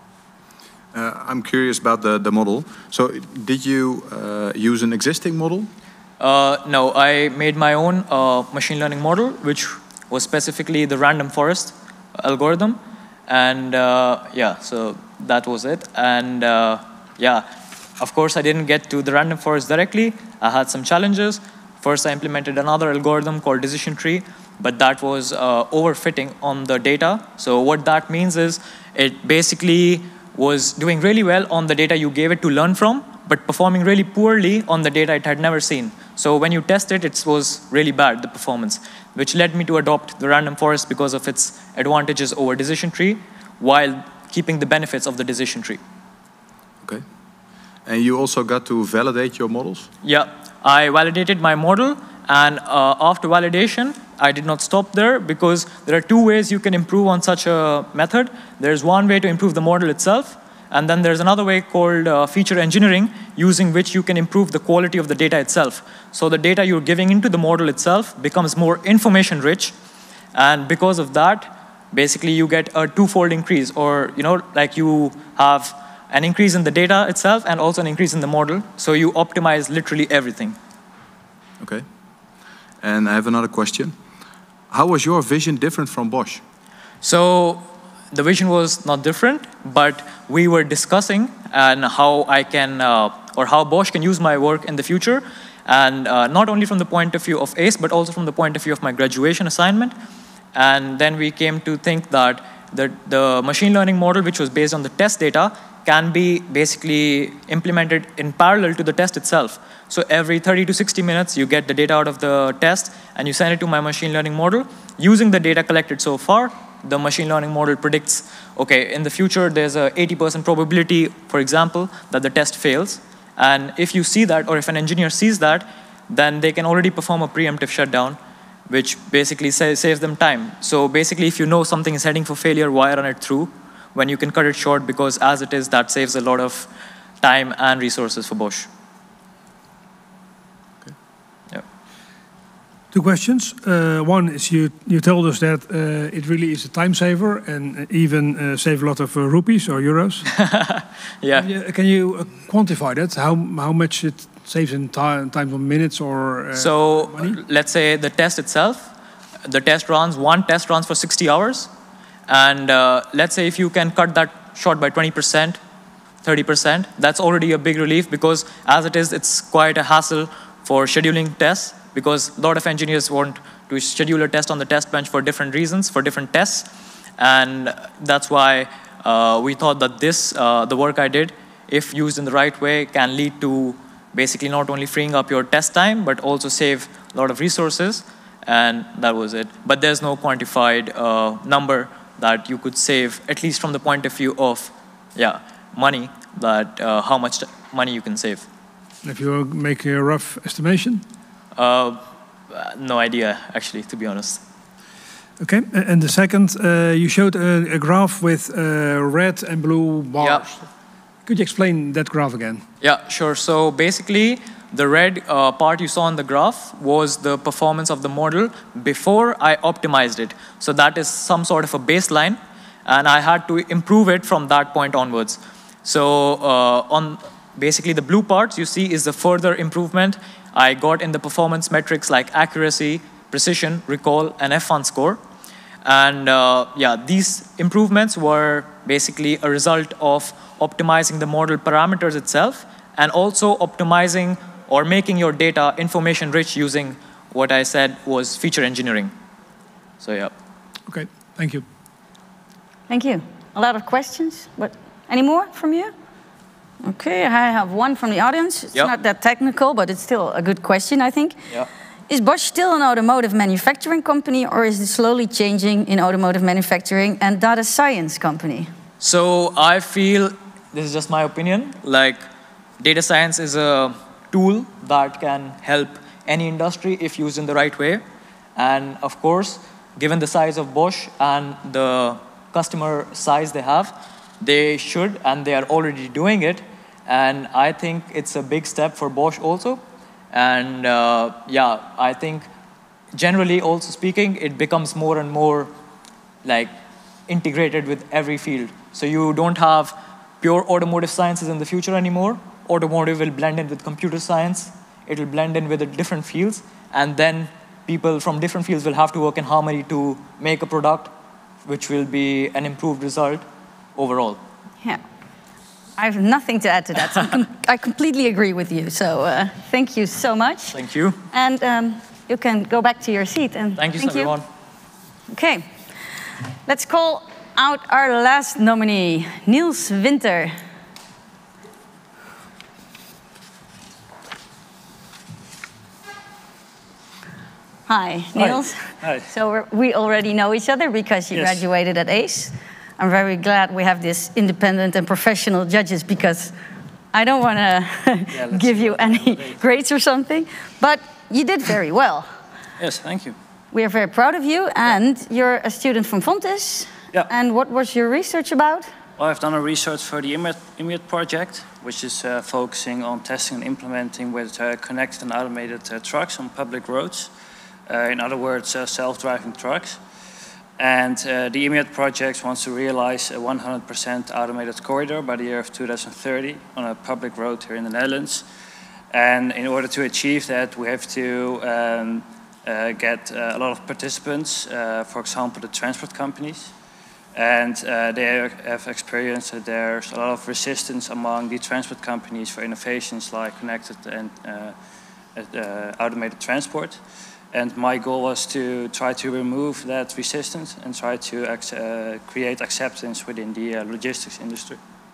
Uh, I'm curious about the, the model. So did you uh, use an existing model? Uh, no, I made my own uh, machine learning model, which was specifically the random forest algorithm. And uh, yeah, so that was it. And uh, yeah, of course, I didn't get to the random forest directly. I had some challenges. First, I implemented another algorithm called decision tree, but that was uh, overfitting on the data. So what that means is it basically was doing really well on the data you gave it to learn from, but performing really poorly on the data it had never seen. So when you test it, it was really bad, the performance, which led me to adopt the random forest because of its advantages over decision tree, while keeping the benefits of the decision tree. Okay. And you also got to validate your models? Yeah, I validated my model, and uh, after validation, I did not stop there because there are two ways you can improve on such a method. There's one way to improve the model itself, and then there's another way called uh, feature engineering, using which you can improve the quality of the data itself. So the data you're giving into the model itself becomes more information rich, and because of that, basically you get a twofold increase, or you know, like you have an increase in the data itself and also an increase in the model. So you optimize literally everything. Okay. And I have another question. How was your vision different from Bosch? So the vision was not different, but we were discussing and how I can, uh, or how Bosch can use my work in the future. And uh, not only from the point of view of ACE, but also from the point of view of my graduation assignment. And then we came to think that the, the machine learning model, which was based on the test data, can be basically implemented in parallel to the test itself. So every thirty to sixty minutes, you get the data out of the test, and you send it to my machine learning model. Using the data collected so far, the machine learning model predicts, okay, in the future, there's a eighty percent probability, for example, that the test fails. And if you see that, or if an engineer sees that, then they can already perform a preemptive shutdown, which basically sa saves them time. So basically, if you know something is heading for failure, why run it through when you can cut it short? Because as it is, that saves a lot of time and resources for Bosch. Okay. Yeah. Two questions. Uh, one is you, you told us that uh, it really is a time saver and even uh, save a lot of uh, rupees or euros. Yeah. Can you, can you uh, quantify that? How, how much it saves in time, time of minutes or uh, So money? let's say the test itself, the test runs, one test runs for sixty hours. And uh, let's say if you can cut that short by twenty percent, thirty percent, that's already a big relief, because as it is, it's quite a hassle for scheduling tests, because a lot of engineers want to schedule a test on the test bench for different reasons, for different tests. And that's why uh, we thought that this, uh, the work I did, if used in the right way, can lead to basically not only freeing up your test time, but also save a lot of resources. And that was it. But there's no quantified uh, number that you could save, at least from the point of view of, yeah, money, that uh, how much money you can save. If you make a rough estimation? Uh, no idea, actually, to be honest. Okay, and the second, uh, you showed a, a graph with uh, red and blue bars. Yeah. Could you explain that graph again? Yeah, sure. So basically, the red uh, part you saw on the graph was the performance of the model before I optimized it. So that is some sort of a baseline, and I had to improve it from that point onwards. So uh, on basically the blue parts you see is the further improvement I got in the performance metrics like accuracy, precision, recall, and F one score. And uh, yeah, these improvements were basically a result of optimizing the model parameters itself and also optimizing or making your data information rich using what I said was feature engineering. So yeah. Okay, thank you. Thank you. A lot of questions. What? Any more from you? Okay, I have one from the audience. It's yep. not that technical, but it's still a good question, I think. Yeah. Is Bosch still an automotive manufacturing company, or is it slowly changing in automotive manufacturing and data science company? So I feel, this is just my opinion, like data science is a tool that can help any industry if used in the right way. And of course, given the size of Bosch and the customer size they have, they should, and they are already doing it. And I think it's a big step for Bosch also. And uh, yeah, I think generally also speaking, it becomes more and more like integrated with every field. So you don't have pure automotive sciences in the future anymore. Automotive will blend in with computer science. It will blend in with the different fields. And then people from different fields will have to work in harmony to make a product which will be an improved result overall. Yeah. I have nothing to add to that. I, I completely agree with you. So uh, thank you so much. Thank you. And um, you can go back to your seat. And thank you, thank everyone. You. Okay. Let's call out our last nominee, Niels Winter. Hi, Niels. Hi. Hi. So we're, we already know each other because you yes. graduated at ACE. I'm very glad we have this independent and professional judges because I don't want to yeah, give you any grades or something, but you did very well. Yes, thank you. We are very proud of you, and you're a student from Fontis. Yeah. And what was your research about? Well, I've done a research for the IMIAT, IMIAT project, which is uh, focusing on testing and implementing with uh, connected and automated uh, trucks on public roads. Uh, in other words, uh, self-driving trucks. And uh, the IMIAT project wants to realize a one hundred percent automated corridor by the year of two thousand thirty on a public road here in the Netherlands. And in order to achieve that, we have to um, uh, get uh, a lot of participants, uh, for example, the transport companies. And uh, they have experienced that there's a lot of resistance among the transport companies for innovations like connected and uh, uh, automated transport. And my goal was to try to remove that resistance and try to uh, create acceptance within the uh, logistics industry.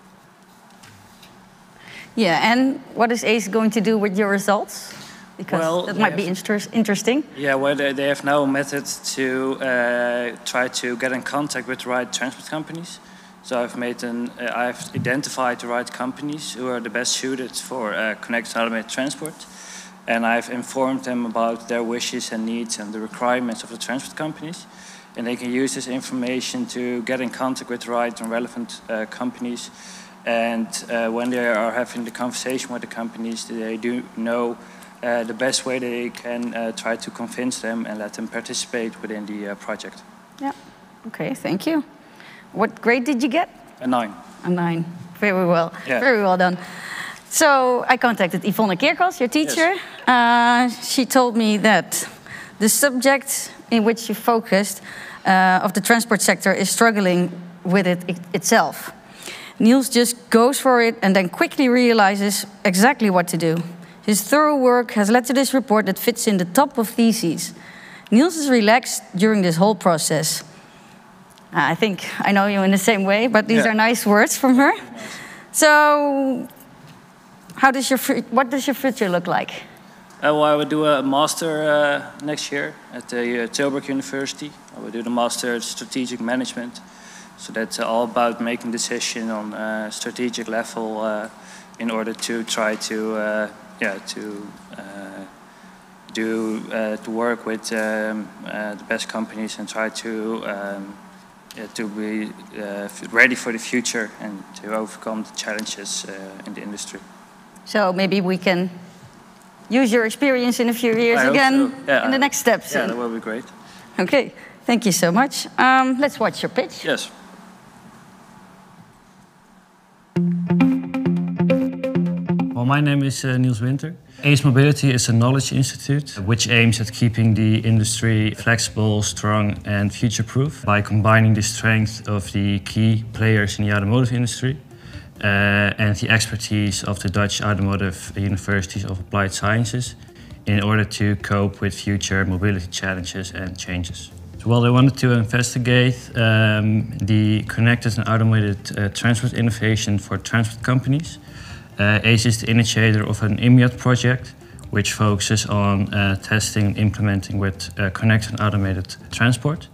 Yeah, and what is ACE going to do with your results? Because well, that might be inter interesting. Yeah, well, they, they have now a method to uh, try to get in contact with the right transport companies. So I've made an, uh, I've identified the right companies who are the best suited for uh, connected automated transport. And I've informed them about their wishes and needs and the requirements of the transport companies. And they can use this information to get in contact with the right and relevant uh, companies. And uh, when they are having the conversation with the companies, they do know uh, the best way they can uh, try to convince them and let them participate within the uh, project. Yeah, okay, thank you. What grade did you get? A nine. A nine, very well, yeah. very well done. So I contacted Yvonne Kerkos, your teacher. Yes. Uh, she told me that the subject in which you focused uh, of the transport sector is struggling with it, it itself. Niels just goes for it and then quickly realizes exactly what to do. His thorough work has led to this report that fits in the top of theses. Niels is relaxed during this whole process. Uh, I think I know you in the same way, but these yeah. are nice words from her. So, how does your what does your future look like? Uh, well, I will do a master uh, next year at the uh, Tilburg University. I will do the master in strategic management. So that's uh, all about making decisions on uh, strategic level uh, in order to try to uh, yeah to uh, do uh, to work with um, uh, the best companies and try to um, yeah, to be uh, ready for the future and to overcome the challenges uh, in the industry. So maybe we can use your experience in a few years I again so. yeah, in the I, next steps. Yeah, that will be great. Okay, thank you so much. Um, let's watch your pitch. Yes. Well, my name is uh, Niels Winter. Ace Mobility is a knowledge institute which aims at keeping the industry flexible, strong and future-proof by combining the strength of the key players in the automotive industry uh, and the expertise of the Dutch Automotive Universities of Applied Sciences in order to cope with future mobility challenges and changes. Well, they wanted to investigate um, the connected and automated uh, transport innovation for transport companies. Uh, ACE is the initiator of an IMIAT project, which focuses on uh, testing and implementing with uh, connected and automated transport.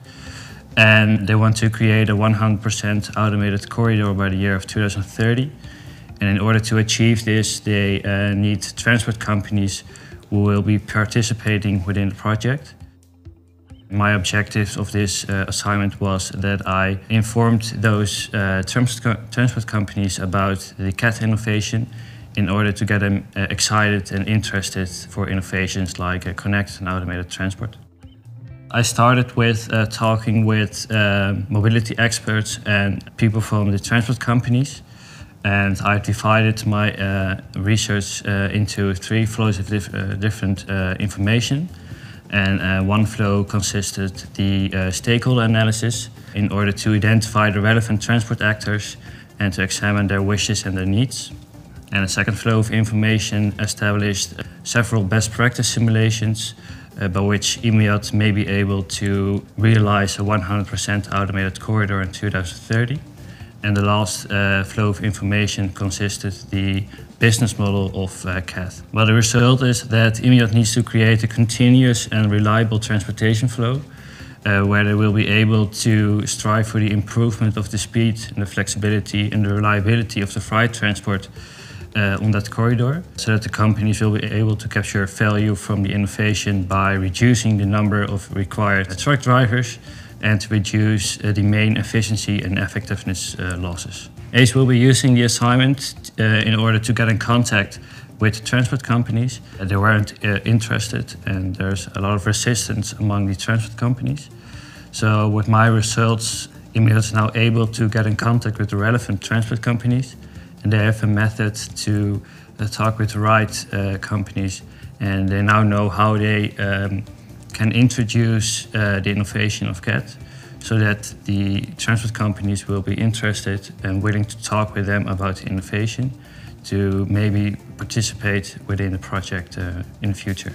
And they want to create a one hundred percent automated corridor by the year of two thousand thirty. And in order to achieve this, they uh, need transport companies who will be participating within the project. My objective of this uh, assignment was that I informed those uh, transport, co transport companies about the C A T innovation in order to get them uh, excited and interested for innovations like uh, connected and automated transport. I started with uh, talking with uh, mobility experts and people from the transport companies, and I divided my uh, research uh, into three flows of dif uh, different uh, information. And uh, one flow consisted the uh, stakeholder analysis in order to identify the relevant transport actors and to examine their wishes and their needs. And a second flow of information established several best practice simulations uh, by which IMIAT may be able to realize a one hundred percent automated corridor in two thousand thirty. And the last uh, flow of information consisted the business model of uh, C A T. Well, the result is that IMIAT needs to create a continuous and reliable transportation flow uh, where they will be able to strive for the improvement of the speed and the flexibility and the reliability of the freight transport uh, on that corridor, so that the companies will be able to capture value from the innovation by reducing the number of required truck drivers and to reduce uh, the main efficiency and effectiveness uh, losses. ACE will be using the assignment uh, in order to get in contact with transport companies. Uh, they weren't uh, interested, and there's a lot of resistance among the transport companies. So with my results, IMIAT is now able to get in contact with the relevant transport companies, and they have a method to uh, talk with the right uh, companies, and they now know how they um, can introduce uh, the innovation of C A T so that the transport companies will be interested and willing to talk with them about the innovation to maybe participate within the project uh, in the future.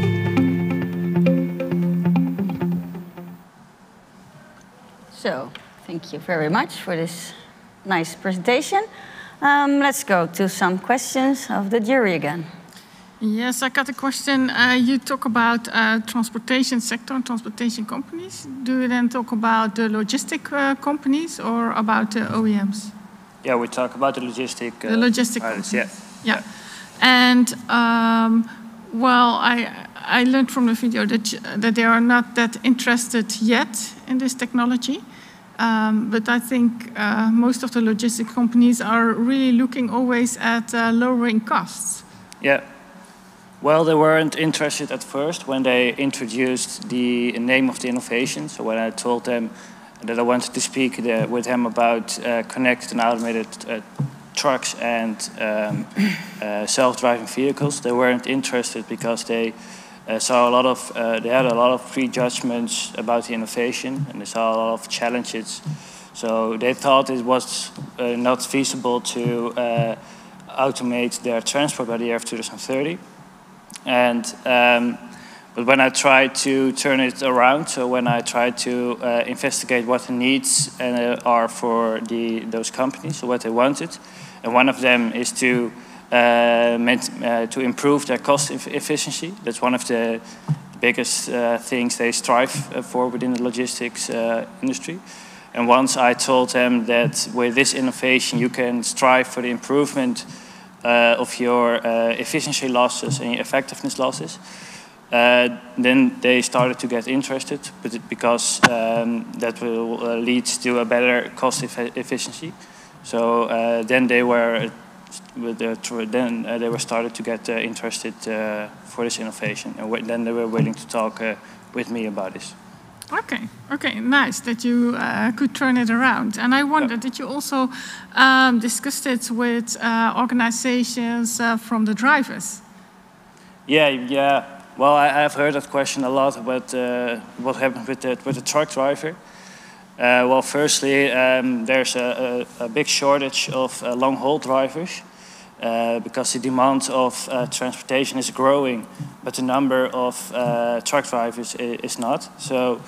So, thank you very much for this nice presentation. Um, let's go to some questions of the jury again. Yes, I got a question. Uh, you talk about uh, transportation sector and transportation companies. Do you then talk about the logistic uh, companies or about the O E Ms? Yeah, we talk about the logistic. Uh, the logistic pilots, companies. Yeah. Yeah. And um, well, I I learned from the video that that they are not that interested yet in this technology. Um, but I think uh, most of the logistic companies are really looking always at uh, lowering costs. Yeah. Well, they weren't interested at first when they introduced the name of the innovation. So when I told them that I wanted to speak the, with them about uh, connected and automated uh, trucks and um, uh, self-driving vehicles, they weren't interested because they uh, saw a lot of, uh, they had a lot of prejudgments about the innovation, and they saw a lot of challenges. So they thought it was uh, not feasible to uh, automate their transport by the year of two thousand thirty. And um, but when I tried to turn it around, so when I tried to uh, investigate what the needs uh, are for the those companies, so what they wanted, and one of them is to uh, meant, uh, to improve their cost efficiency. That's one of the biggest uh, things they strive for within the logistics uh, industry. And once I told them that with this innovation you can strive for the improvement Uh, of your uh, efficiency losses and your effectiveness losses, Uh, then they started to get interested, but it, because um, that will uh, lead to a better cost eff efficiency. So uh, then they were, with the, then uh, they were started to get uh, interested uh, for this innovation, and then they were willing to talk uh, with me about this. Okay, okay, nice that you uh, could turn it around. And I wondered, yeah. did you also um, discuss it with uh, organizations uh, from the drivers? Yeah, yeah. Well, I, I've heard that question a lot about uh, what happened with the, with the truck driver. Uh, well, firstly, um, there's a, a, a big shortage of uh, long-haul drivers uh, because the demand of uh, transportation is growing, but the number of uh, truck drivers is, is not. So,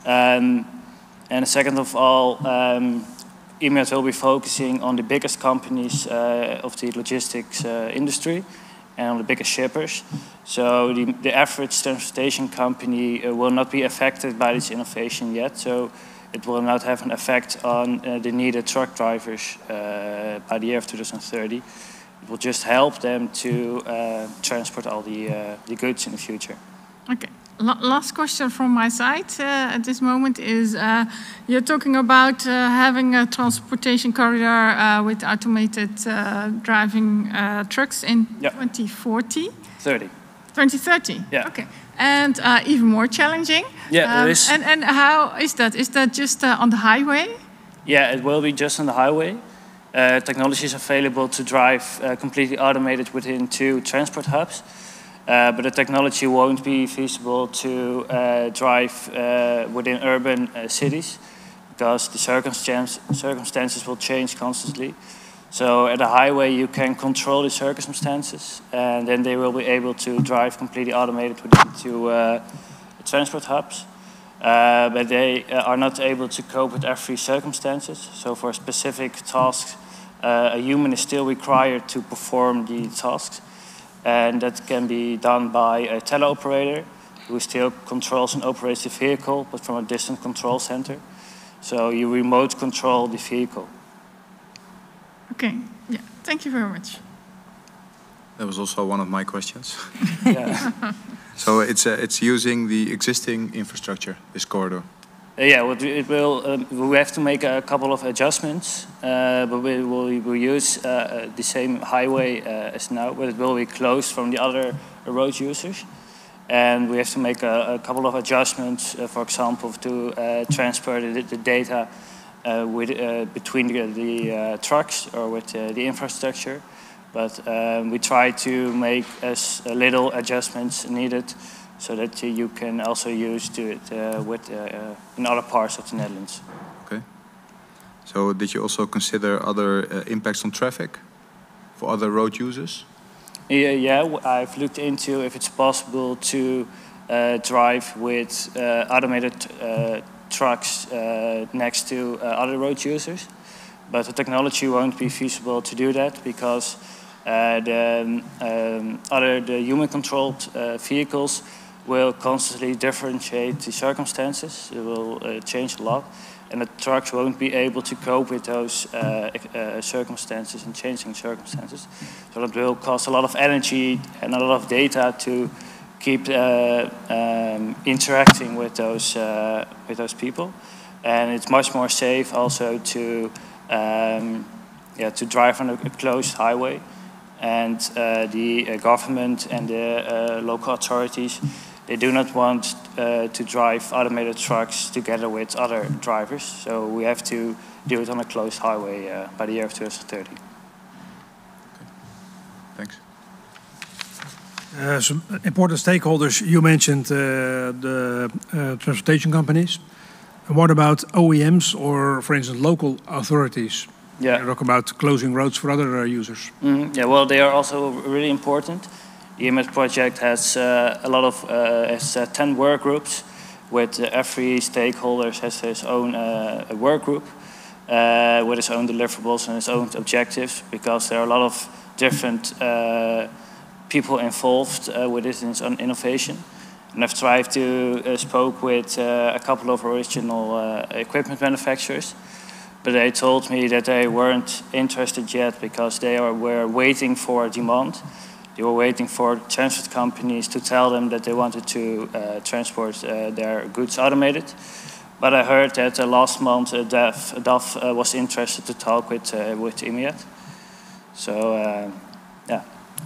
um, and second of all, um, E M I A T will be focusing on the biggest companies uh, of the logistics uh, industry and on the biggest shippers. So the, the average transportation company uh, will not be affected by this innovation yet. So it will not have an effect on uh, the needed truck drivers uh, by the year of two thousand thirty. It will just help them to uh, transport all the, uh, the goods in the future. Okay. L last question from my side uh, at this moment is, uh, you're talking about uh, having a transportation corridor uh, with automated uh, driving uh, trucks in yep. twenty forty? thirty. twenty thirty? Yeah. Okay. And uh, even more challenging? Yeah, um, it is. And, and how is that? Is that just uh, on the highway? Yeah, it will be just on the highway. Uh, technology is available to drive uh, completely automated within two transport hubs. Uh, but the technology won't be feasible to uh, drive uh, within urban uh, cities because the circumstance, circumstances will change constantly. So at a highway you can control the circumstances and then they will be able to drive completely automated within two uh, transport hubs. Uh, but they uh, are not able to cope with every circumstances. So for specific tasks, uh, a human is still required to perform the tasks. And that can be done by a teleoperator who still controls and operates the vehicle, but from a distant control center. So you remote control the vehicle. Okay, yeah, thank you very much. That was also one of my questions. Yeah. So it's, uh, it's using the existing infrastructure, this corridor. Uh, yeah, well, it will. Um, we have to make a couple of adjustments, uh, but we will we will use uh, the same highway uh, as now, but it will be closed from the other road users, and we have to make a, a couple of adjustments. Uh, for example, to uh, transfer the, the data uh, with uh, between the, the uh, trucks or with uh, the infrastructure, but um, we try to make as little adjustments needed, so that uh, you can also use to it uh, with, uh, in other parts of the Netherlands. Okay. So did you also consider other uh, impacts on traffic for other road users? Yeah, yeah, I've looked into if it's possible to uh, drive with uh, automated uh, trucks uh, next to uh, other road users. But the technology won't be feasible to do that because uh, the um, other the human-controlled uh, vehicles will constantly differentiate the circumstances. It will uh, change a lot, and the trucks won't be able to cope with those uh, uh, circumstances and changing circumstances. So that will cost a lot of energy and a lot of data to keep uh, um, interacting with those uh, with those people, and it's much more safe also to um, yeah to drive on a, a closed highway, and uh, the uh, government and the uh, local authorities. They do not want uh, to drive automated trucks together with other drivers, so we have to do it on a closed highway uh, by the year of two thousand thirty. Okay. Thanks. Uh, some important stakeholders, you mentioned uh, the uh, transportation companies. And what about O E Ms or, for instance, local authorities? Yeah. You talk about closing roads for other uh, users. Mm-hmm. Yeah, well, they are also really important. The E M I A T project has uh, a lot of uh, has uh, ten work groups, with uh, every stakeholder has his own uh, work group uh, with his own deliverables and his own objectives, because there are a lot of different uh, people involved uh, with this innovation. And I've tried to uh, spoke with uh, a couple of original uh, equipment manufacturers, but they told me that they weren't interested yet because they are, were waiting for demand. they were waiting for transport companies to tell them that they wanted to uh, transport uh, their goods automated. But I heard that uh, last month uh, D A F, D A F uh, was interested to talk with, uh, with IMIAT. So, uh, yeah.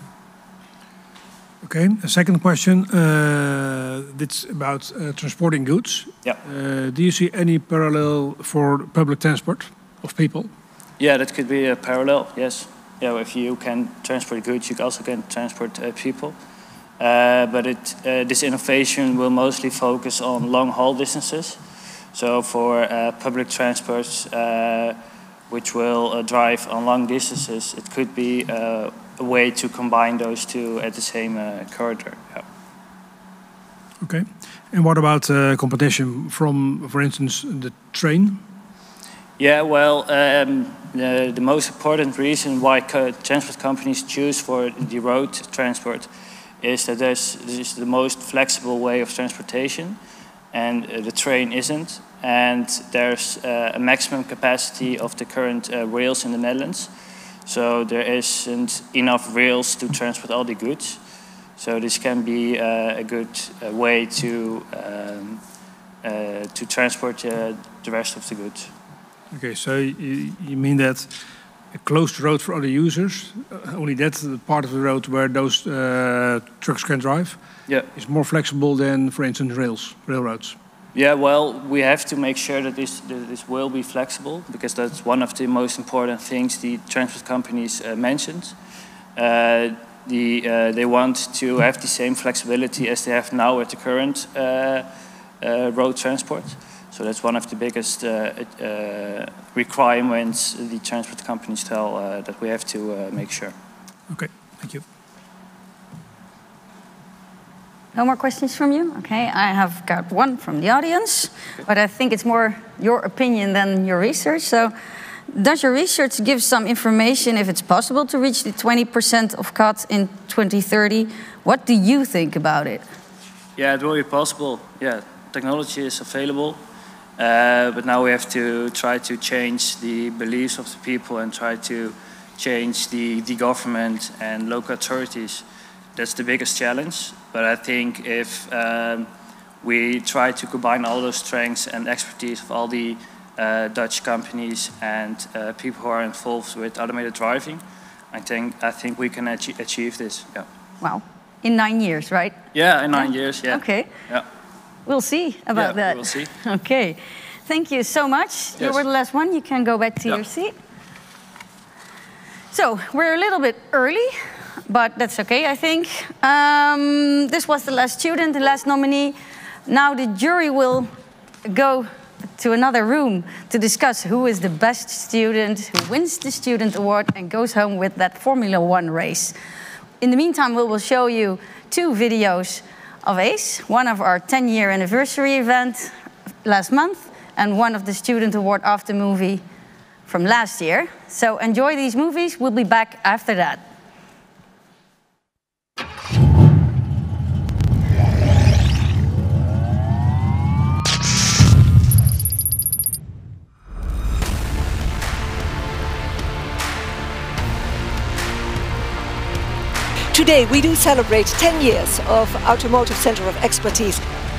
Okay, a second question. Uh, it's about uh, transporting goods. Yeah. Uh, do you see any parallel for public transport of people? Yeah, that could be a parallel, yes. Yeah, if you can transport goods, you also can transport uh, people. Uh, but it, uh, this innovation will mostly focus on long-haul distances. So for uh, public transports, uh, which will uh, drive on long distances, it could be uh, a way to combine those two at the same uh, corridor. Yeah. Okay. And what about uh, competition from, for instance, the train? Yeah, well, um, the, the most important reason why co transport companies choose for the road transport is that there's, this is the most flexible way of transportation, and uh, the train isn't. And there's uh, a maximum capacity of the current uh, rails in the Netherlands. So there isn't enough rails to transport all the goods. So this can be uh, a good uh, way to, um, uh, to transport uh, the rest of the goods. Okay, so you, you mean that a closed road for other users, uh, only that's the part of the road where those uh, trucks can drive, yeah, is more flexible than, for instance, rails, railroads? Yeah, well, we have to make sure that this, that this will be flexible, because that's one of the most important things the transport companies uh, mentioned. Uh, the, uh, they want to have the same flexibility as they have now with the current uh, uh, road transport. So that's one of the biggest uh, uh, requirements the transport companies tell uh, that we have to uh, make sure. Okay, thank you. No more questions from you? Okay, I have got one from the audience, but I think it's more your opinion than your research. So, does your research give some information if it's possible to reach the twenty percent of cut in twenty thirty? What do you think about it? Yeah, it will be possible. Yeah, technology is available, uh, but now we have to try to change the beliefs of the people and try to change the, the government and local authorities. That's the biggest challenge. But I think if um, we try to combine all those strengths and expertise of all the uh, Dutch companies and uh, people who are involved with automated driving, I think I think we can achieve, achieve this. Yeah. Wow, in nine years, right? Yeah, in nine yeah. years. Yeah. Okay. Yeah. We'll see about yeah, that. We'll see. Okay. Thank you so much. Yes. You were the last one. You can go back to yeah. your seat. So we're a little bit early, but that's okay, I think. Um, this was the last student, the last nominee. Now the jury will go to another room to discuss who is the best student, who wins the student award and goes home with that Formula One race. In the meantime, we will show you two videos of ACE, one of our ten year anniversary event last month, and one of the student award after movie from last year. So enjoy these movies. We'll be back after that. Today we do celebrate ten years of Automotive Center of Expertise.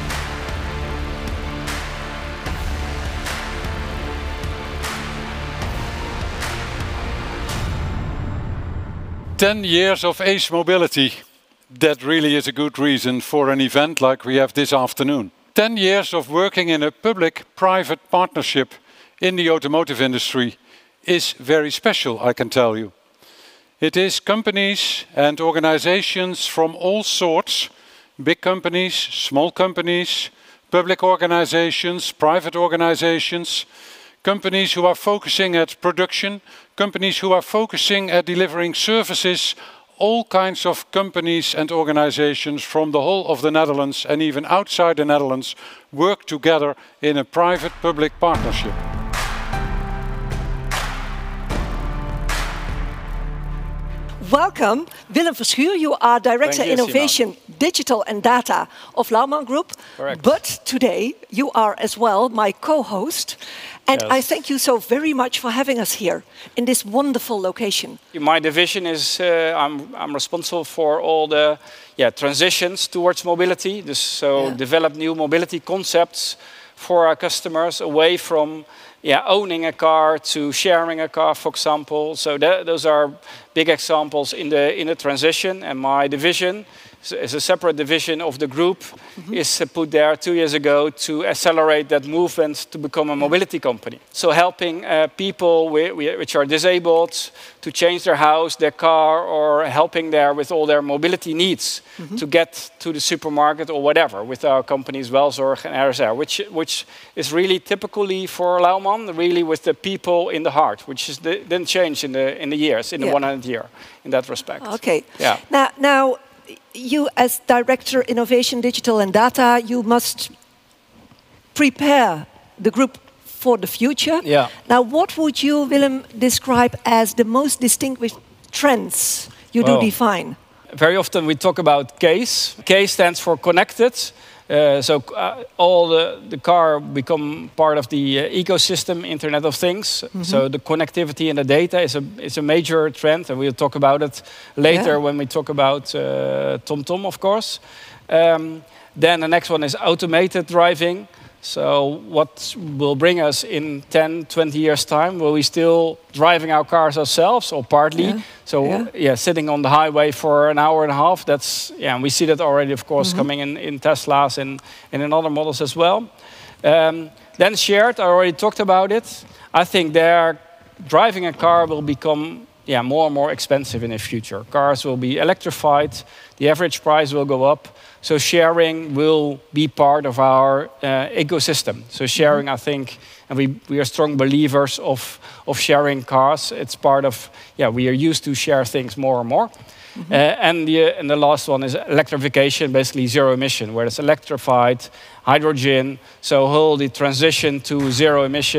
ten years of ACE Mobility. That really is a good reason for an event like we have this afternoon. ten years of working in a public-private partnership in the automotive industry is very special, I can tell you. It is companies and organizations from all sorts, big companies, small companies, public organizations, private organizations, companies who are focusing at production, companies who are focusing at delivering services, all kinds of companies and organizations from the whole of the Netherlands and even outside the Netherlands work together in a private-public partnership. Welcome, Willem Verschuur. You are Director you, Innovation Simone. Digital and Data of Lauman Group. Correct. But today you are as well my co-host. And Yes. I thank you so very much for having us here in this wonderful location. My division is, uh, I'm, I'm responsible for all the yeah, transitions towards mobility. Dus so Yeah. develop new mobility concepts for our customers away from yeah, owning a car to sharing a car, for example. So that, those are big examples in the, in the transition. And my division is, is a separate division of the group, Mm-hmm. is uh, put there two years ago to accelerate that movement to become a mobility company. So helping uh, people wi wi which are disabled to change their house, their car, or helping there with all their mobility needs Mhm. to get to the supermarket or whatever with our companies Welzorg and R S R, which, which is really typically for Lauman, really with the people in the heart, which is the, didn't change in the, in the years, in the Yeah. one hundred year, in that respect. Okay. Yeah. Now, now, you as Director Innovation, Digital and Data, you must prepare the group for the future. Yeah. Now, what would you, Willem, describe as the most distinguished trends you do Well, define? Very often we talk about CASE. CASE stands for connected. Uh, so uh, all the, the car become part of the uh, ecosystem, Internet of Things. Mhm. So the connectivity and the data is a, is a major trend, and we'll talk about it later Yeah. when we talk about uh, TomTom, of course. Um, then the next one is automated driving. So what will bring us in ten, twenty years time? Will we still driving our cars ourselves or partly? Yeah. So Yeah. yeah, sitting on the highway for an hour and a half, that's, yeah, and we see that already, of course, Mhm. coming in, in Teslas and, and in other models as well. Um, then shared, I already talked about it. I think there, driving a car will become yeah, more and more expensive in the future. Cars will be electrified, the average price will go up, so sharing will be part of our uh, ecosystem. So sharing, I think, and we, we are strong believers of, of sharing cars. It's part of, yeah, we are used to share things more and more. Uh, and, the, and the last one is electrification, basically zero emission, where it's electrified, hydrogen, so whole the transition to zero emission.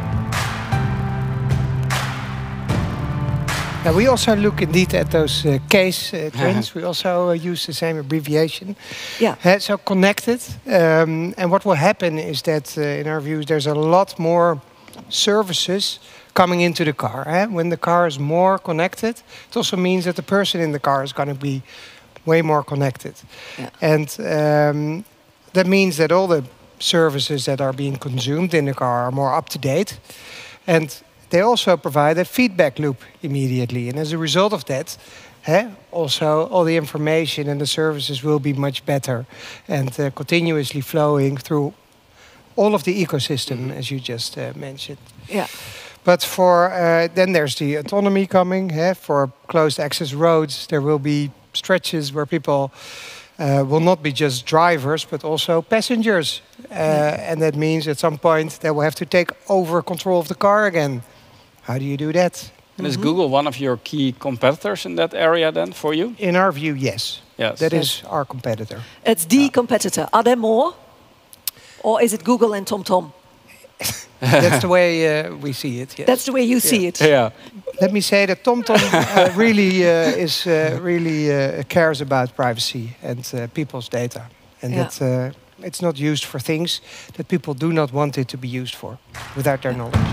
Now, we also look indeed at those uh, case uh, trends. We also uh, use the same abbreviation. Yeah. Uh, so connected. Um, and what will happen is that, uh, in our views, there's a lot more services coming into the car. Eh? When the car is more connected, it also means that the person in the car is going to be way more connected. Yeah. And um, that means that all the services that are being consumed in the car are more up to date. And they also provide a feedback loop immediately. And as a result of that, eh, also all the information and the services will be much better and uh, continuously flowing through all of the ecosystem, as you just uh, mentioned. Yeah. But for uh, then there's the autonomy coming. Eh? For closed access roads, there will be stretches where people uh, will not be just drivers, but also passengers. Uh, and that means at some point they will have to take over control of the car again. How do you do that? And is Google one of your key competitors in that area then for you? In our view, yes. Yes. That Yes. is our competitor. It's the competitor. Are there more? Or is it Google and TomTom? That's the way uh, we see it. Yes. That's the way you see it. Yeah. Let me say that TomTom uh, really uh, is uh, really uh, cares about privacy and uh, people's data, and Yeah. that uh, it's not used for things that people do not want it to be used for, without their knowledge.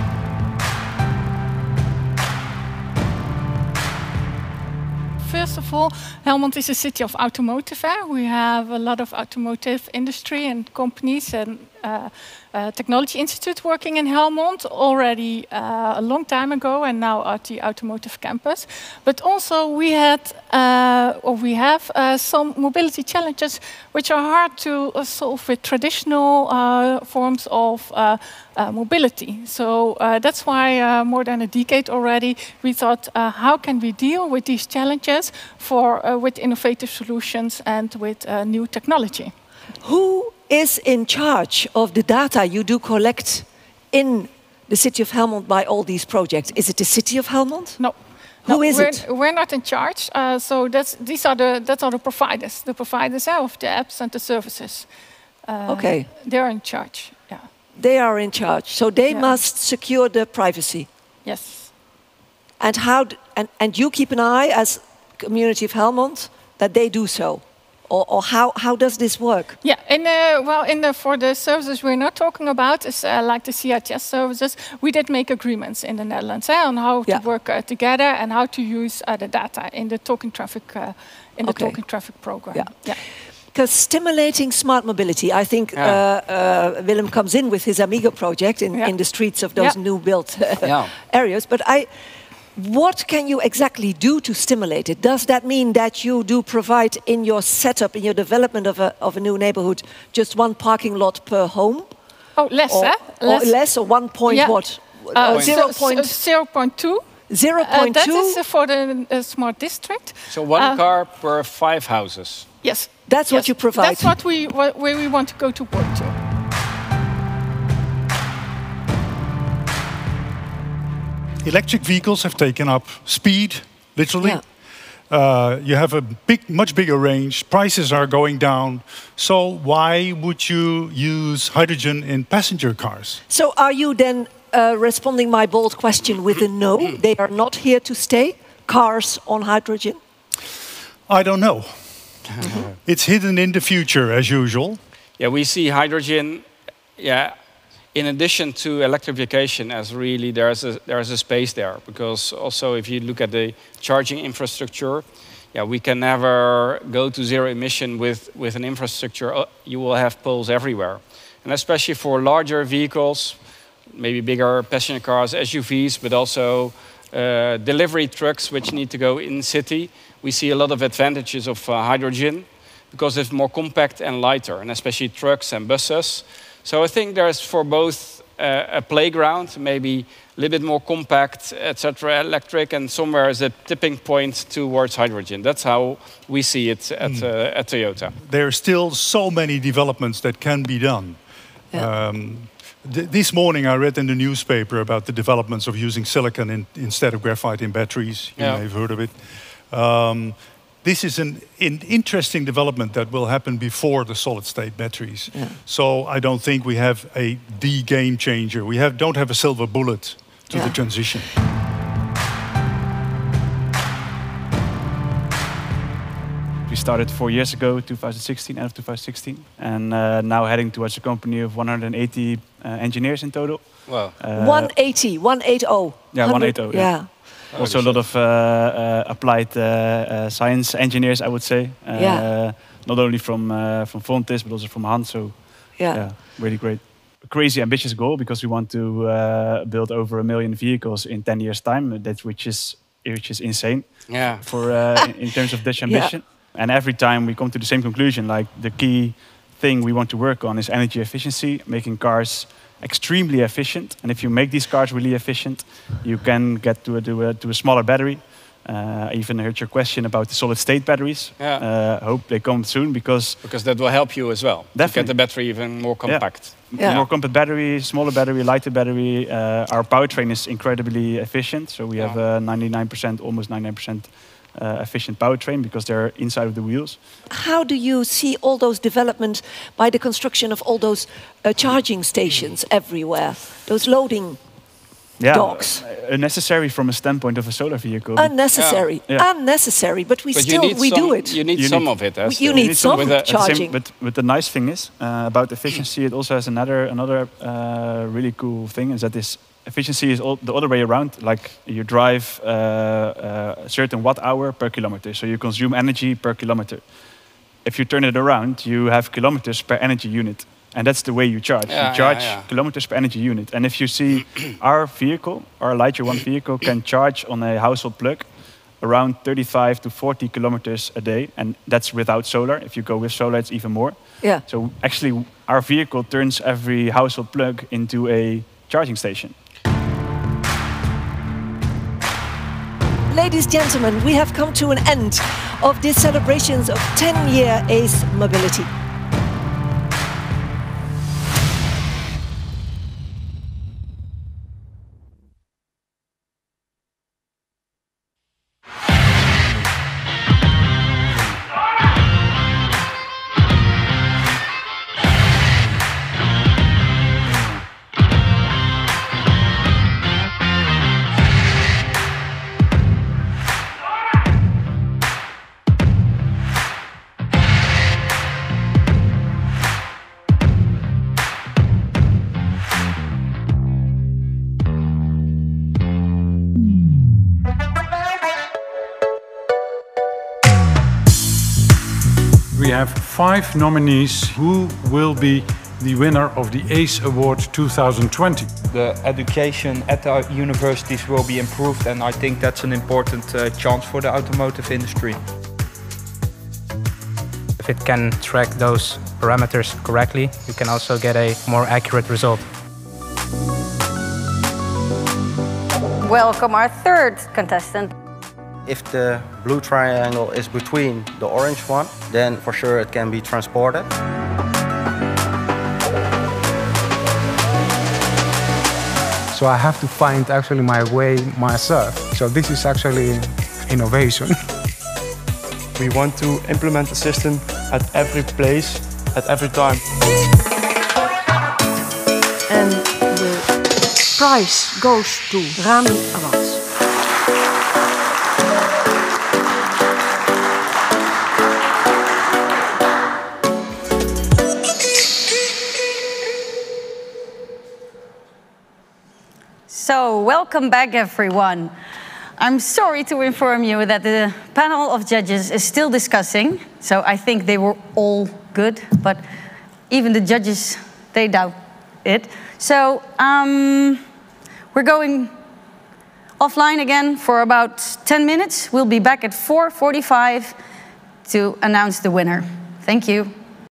First of all, Helmond is a city of automotive. Eh? We have a lot of automotive industry and companies and uh, uh, technology institute working in Helmond already uh, a long time ago, and now at the automotive campus. But also we had, uh, or we have, uh, some mobility challenges which are hard to uh, solve with traditional uh, forms of uh, uh, mobility. So uh, that's why uh, more than a decade already we thought, uh, how can we deal with these challenges for uh, with innovative solutions and with uh, new technology. Who is in charge of the data you do collect in the city of Helmond by all these projects? Is it the city of Helmond? No. Who No, is we're, it? We're not in charge. Uh, so that's these are the that are the providers. The providers are of the apps and the services. Uh, Okay. They're in charge. Yeah. They are in charge, so they Yeah. must secure the privacy. Yes. And how? D and and you keep an eye as community of Helmond that they do so, Or, or how, how does this work? Yeah, in uh, well, in the, for the services we're not talking about, is uh, like the C I T S services, we did make agreements in the Netherlands eh, on how yeah. to work uh, together and how to use uh, the data in the talking traffic uh, in the Okay. talking traffic program. Yeah. yeah. Because stimulating smart mobility, I think Yeah. uh, uh, Willem comes in with his Amigo project in, Yeah. in the streets of those Yeah. new built uh, Yeah. areas. But I, what can you exactly do to stimulate it? Does that mean that you do provide in your setup, in your development of a, of a new neighborhood, just one parking lot per home? Oh, less, or, eh? Or less, or one point Yeah. what? Uh, Uh, zero so- point- so zero point two. zero Uh, point that two? is uh, for the uh, smart district. So one Uh, car per five houses. Yes. That's what Yes. you provide. That's what we wha- where we want to go to work to. Electric vehicles have taken up speed, literally. Yeah. Uh, you have a big, much bigger range. Prices are going down. So why would you use hydrogen in passenger cars? So are you then uh, responding my bold question with a no? They are not here to stay? Cars on hydrogen? I don't know. It's hidden in the future, as usual. Yeah, we see hydrogen, yeah, in addition to electrification, as really there's a, there's a space there. Because also if you look at the charging infrastructure, yeah, we can never go to zero emission with, with an infrastructure. Uh, You will have poles everywhere. And especially for larger vehicles, maybe bigger passenger cars, S U Vs, but also uh, delivery trucks which need to go in city, we see a lot of advantages of uh, hydrogen because it's more compact and lighter, and especially trucks and buses. So I think there's for both uh, a playground, maybe a little bit more compact, et cetera, electric, and somewhere is a tipping point towards hydrogen. That's how we see it at, Mm. uh, at Toyota. There are still so many developments that can be done. Um, th this morning I read in the newspaper about the developments of using silicon in, instead of graphite in batteries. You Yeah. may have heard of it. Um, this is an in interesting development that will happen before the solid-state batteries. Yeah. So I don't think we have a the game changer. We have, don't have a silver bullet to Yeah. the transition. We started four years ago, two thousand sixteen, end of two thousand sixteen, and uh, now heading towards a company of one hundred eighty uh, engineers in total. Wow. Uh, one eighty, one eighty. Yeah, one eighty. Yeah. Yeah. Also a lot of uh, uh, applied uh, uh, science engineers, I would say. Uh, Yeah. Not only from uh, from Fontis, but also from Hans. So Yeah. really great. A crazy ambitious goal because we want to uh, build over a million vehicles in ten years time. That which is which is insane. Yeah. For uh, in, in terms of Dutch ambition. And every time we come to the same conclusion, like the key thing we want to work on is energy efficiency, making cars extremely efficient. And if you make these cars really efficient, you can get to a, to a, to a smaller battery. Uh, I even heard your question about the solid-state batteries. Yeah. Uh, hope they come soon because... Because that will help you as well. To get the battery even more compact. Yeah. Yeah. More compact battery, smaller battery, lighter battery. Uh, our powertrain is incredibly efficient. So we have a ninety-nine percent, almost ninety-nine percent uh, efficient powertrain because they're inside of the wheels. How do you see all those developments by the construction of all those uh, charging stations everywhere? Those loading Yeah, docks? uh, unnecessary from a standpoint of a solar vehicle. Unnecessary. Yeah. Unnecessary, but we But you still need we some- do it. you need some of it, eh, You still. need some with the- at the same- charging. but, but the nice thing is uh, about efficiency, it also has another another uh, really cool thing is that this efficiency is all the other way around. Like you drive uh, uh, a certain watt hour per kilometer, so you consume energy per kilometer. If you turn it around, you have kilometers per energy unit. And that's the way you charge. Yeah, you charge yeah, yeah. kilometers per energy unit. And if you see our vehicle, our Lightyear One vehicle can charge on a household plug around thirty-five to forty kilometers a day. And that's without solar. If you go with solar, it's even more. Yeah. So actually, our vehicle turns every household plug into a charging station. Ladies, gentlemen, we have come to an end of this celebrations of ten-year Ace Mobility. we have five nominees who will be the winner of the ACE Award two thousand twenty. The education at the universities will be improved, and I think that's an important uh, chance for the automotive industry. If it can track those parameters correctly, you can also get a more accurate result. Welcome our third contestant. If the blue triangle is between the orange one, then for sure it can be transported. So I have to find actually my way myself. So this is actually innovation. We want to implement the system at every place, at every time. And the prize goes to Rami Awad. So, welcome back everyone. I'm sorry to inform you that the panel of judges is still discussing. So I think they were all good, but even the judges, they doubt it. So um, we're going offline again for about ten minutes. We'll be back at four forty-five to announce the winner. Thank you.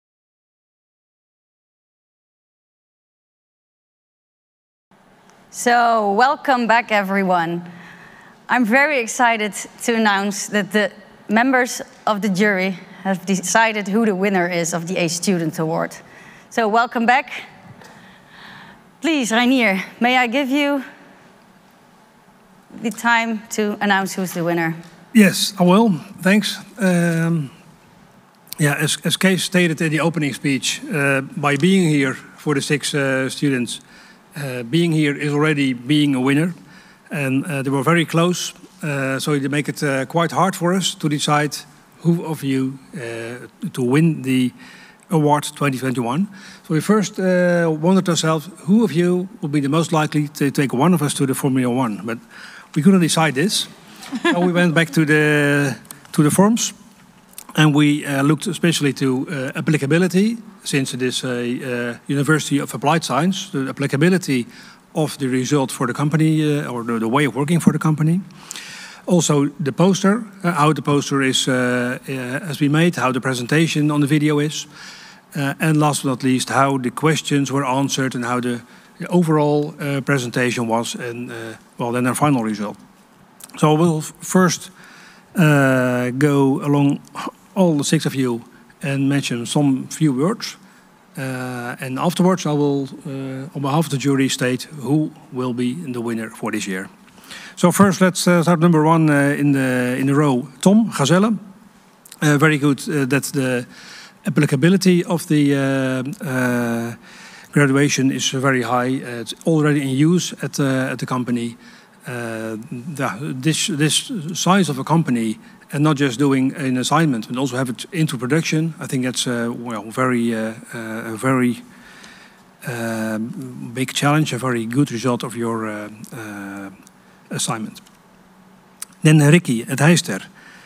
So, welcome back everyone. I'm very excited to announce that the members of the jury have decided who the winner is of the ACE Student Award. So, welcome back. Please, Reinier, may I give you the time to announce who's the winner? Yes, I will. Thanks. Um, yeah, as, as Kees stated in the opening speech, uh, by being here for the six uh, students, Uh, being here is already being a winner, and uh, they were very close, uh, so it make it uh, quite hard for us to decide who of you uh, to win the award twenty twenty-one. So we first uh, wondered ourselves, who of you would be the most likely to take one of us to the Formula One? But we couldn't decide this, so we went back to the to the forms, and we uh, looked especially to uh, applicability. Since it is a uh, University of Applied Science, the applicability of the result for the company uh, or the, the way of working for the company. Also the poster, uh, how the poster is uh, uh, has been made, how the presentation on the video is. Uh, and last but not least, how the questions were answered and how the, the overall uh, presentation was, and uh, well, then our final result. So we'll first uh, go along all the six of you and mention some few words. Uh, and afterwards I will, uh, on behalf of the jury, state who will be the winner for this year. So first let's uh, start number one uh, in, the, in the row. Tom Gazelle. Uh, very good uh, that the applicability of the uh, uh, graduation is very high. Uh, it's already in use at, uh, at the company. Uh, the, this, this size of a company, and not just doing an assignment, but also have it into production. I think that's a well, very, uh, uh, a very uh, big challenge, a very good result of your uh, uh, assignment. Then Ricky at Heister.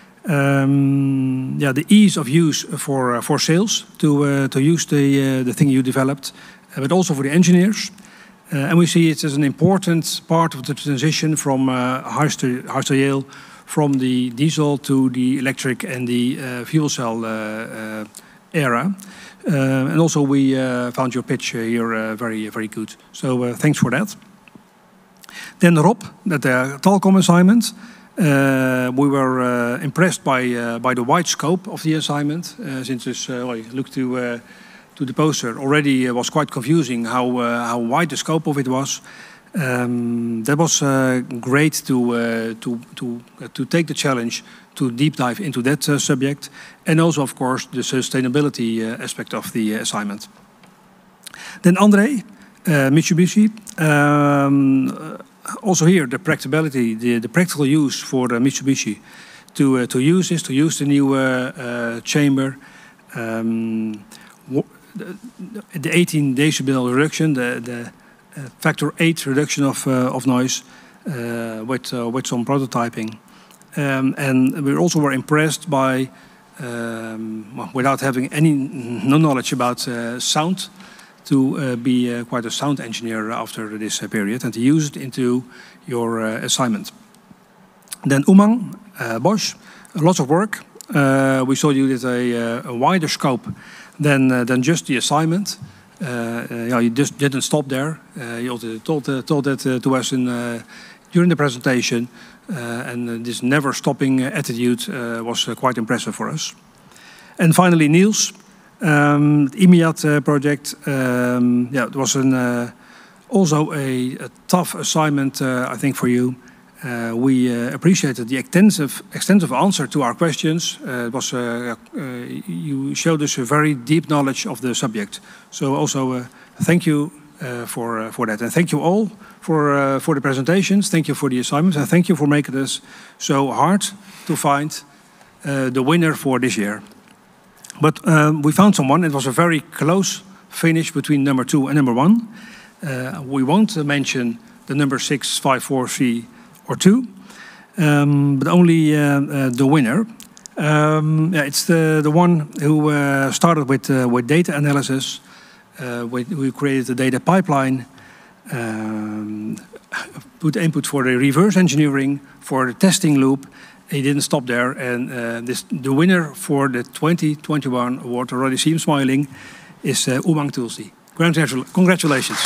Um, yeah, the ease of use for uh, for sales to uh, to use the uh, the thing you developed, uh, but also for the engineers. Uh, and we see it as an important part of the transition from uh, Heister, Heister Yale, from the diesel to the electric and the uh, fuel cell uh, uh, era. Uh, and also we uh, found your pitch here uh, very, very good. So uh, thanks for that. Then Rob, at the Talcom assignment. Uh, we were uh, impressed by uh, by the wide scope of the assignment. Uh, since this, uh, well, look to uh, to the poster, already uh, was quite confusing how uh, how wide the scope of it was. Um, that was uh, great to uh, to to uh, to take the challenge to deep dive into that uh, subject, and also, of course, the sustainability uh, aspect of the uh, assignment. Then André, uh, Mitsubishi. Um, also here, the practicability, the, the practical use for uh, Mitsubishi to uh, to use this, to use the new uh, uh, chamber. Um, the eighteen decibel reduction, the, the uh, factor eight reduction of uh, of noise uh, with uh, with some prototyping, um, and we also were impressed by um, well, without having any no knowledge about uh, sound, to uh, be uh, quite a sound engineer after this uh, period and to use it into your uh, assignment. Then Umang, uh, Bosch, lots of work. Uh, we saw you did a, a wider scope than uh, than just the assignment. Uh, uh, yeah, you just didn't stop there. Uh, you also told uh, told that uh, to us in, uh, during the presentation, uh, and uh, this never stopping attitude uh, was uh, quite impressive for us. And finally, Niels, um, the IMIAT uh, project. Um, yeah, it was an, uh, also a, a tough assignment, uh, I think, for you. Uh, we uh, appreciated the extensive, extensive answer to our questions. Uh, it was uh, uh, you showed us a very deep knowledge of the subject. So also uh, thank you uh, for uh, for that, and thank you all for uh, for the presentations. Thank you for the assignments, and thank you for making us so hard to find uh, the winner for this year. But um, we found someone. It was a very close finish between number two and number one. Uh, we won't mention the number six, five, four, three. Or two, um, but only uh, uh, the winner. Um, yeah, it's the the one who uh, started with uh, with data analysis. Uh, with, who created the data pipeline, um, put input for the reverse engineering, for the testing loop. He didn't stop there, and uh, this the winner for the twenty twenty-one award. Already see him smiling. Is uh, Umang Tulsi. Congratulations.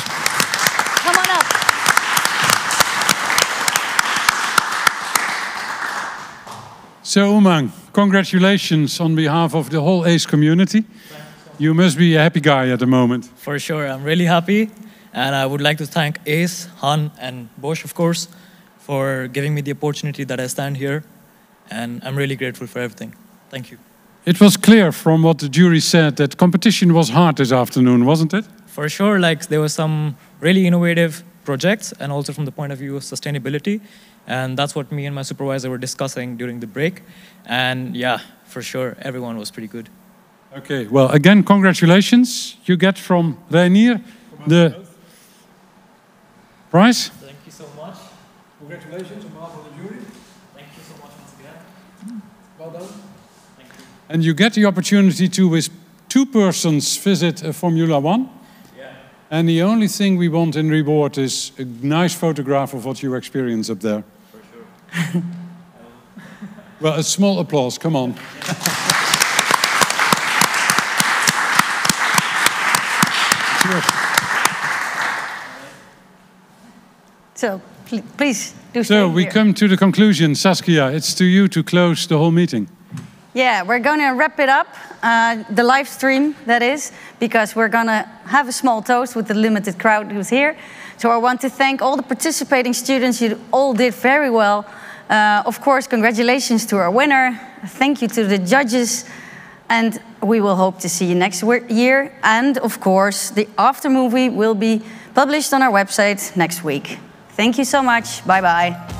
So Umang, congratulations on behalf of the whole ACE community. You must be a happy guy at the moment. For sure, I'm really happy. And I would like to thank ACE, Han, and Bosch, of course, for giving me the opportunity that I stand here. And I'm really grateful for everything. Thank you. It was clear from what the jury said that competition was hard this afternoon, wasn't it? For sure, like there were some really innovative projects, and also from the point of view of sustainability. And that's what me and my supervisor were discussing during the break. And yeah, for sure, everyone was pretty good. Okay, well, again, congratulations. You get from Reinier the prize. Thank you so much. Congratulations on behalf of the jury. Thank you so much once again. Well done. Thank you. And you get the opportunity to, with two persons, visit a Formula One. Yeah. And the only thing we want in reward is a nice photograph of what you experience up there. For sure. Well, a small applause, come on. So, pl please do So, stay we here. come to the conclusion. Saskia, it's to you to close the whole meeting. Yeah, we're going to wrap it up, uh, the live stream, that is, because we're going to have a small toast with the limited crowd who's here. So I want to thank all the participating students. You all did very well. Uh, of course, congratulations to our winner. Thank you to the judges. And we will hope to see you next year. And of course, the after movie will be published on our website next week. Thank you so much. Bye-bye.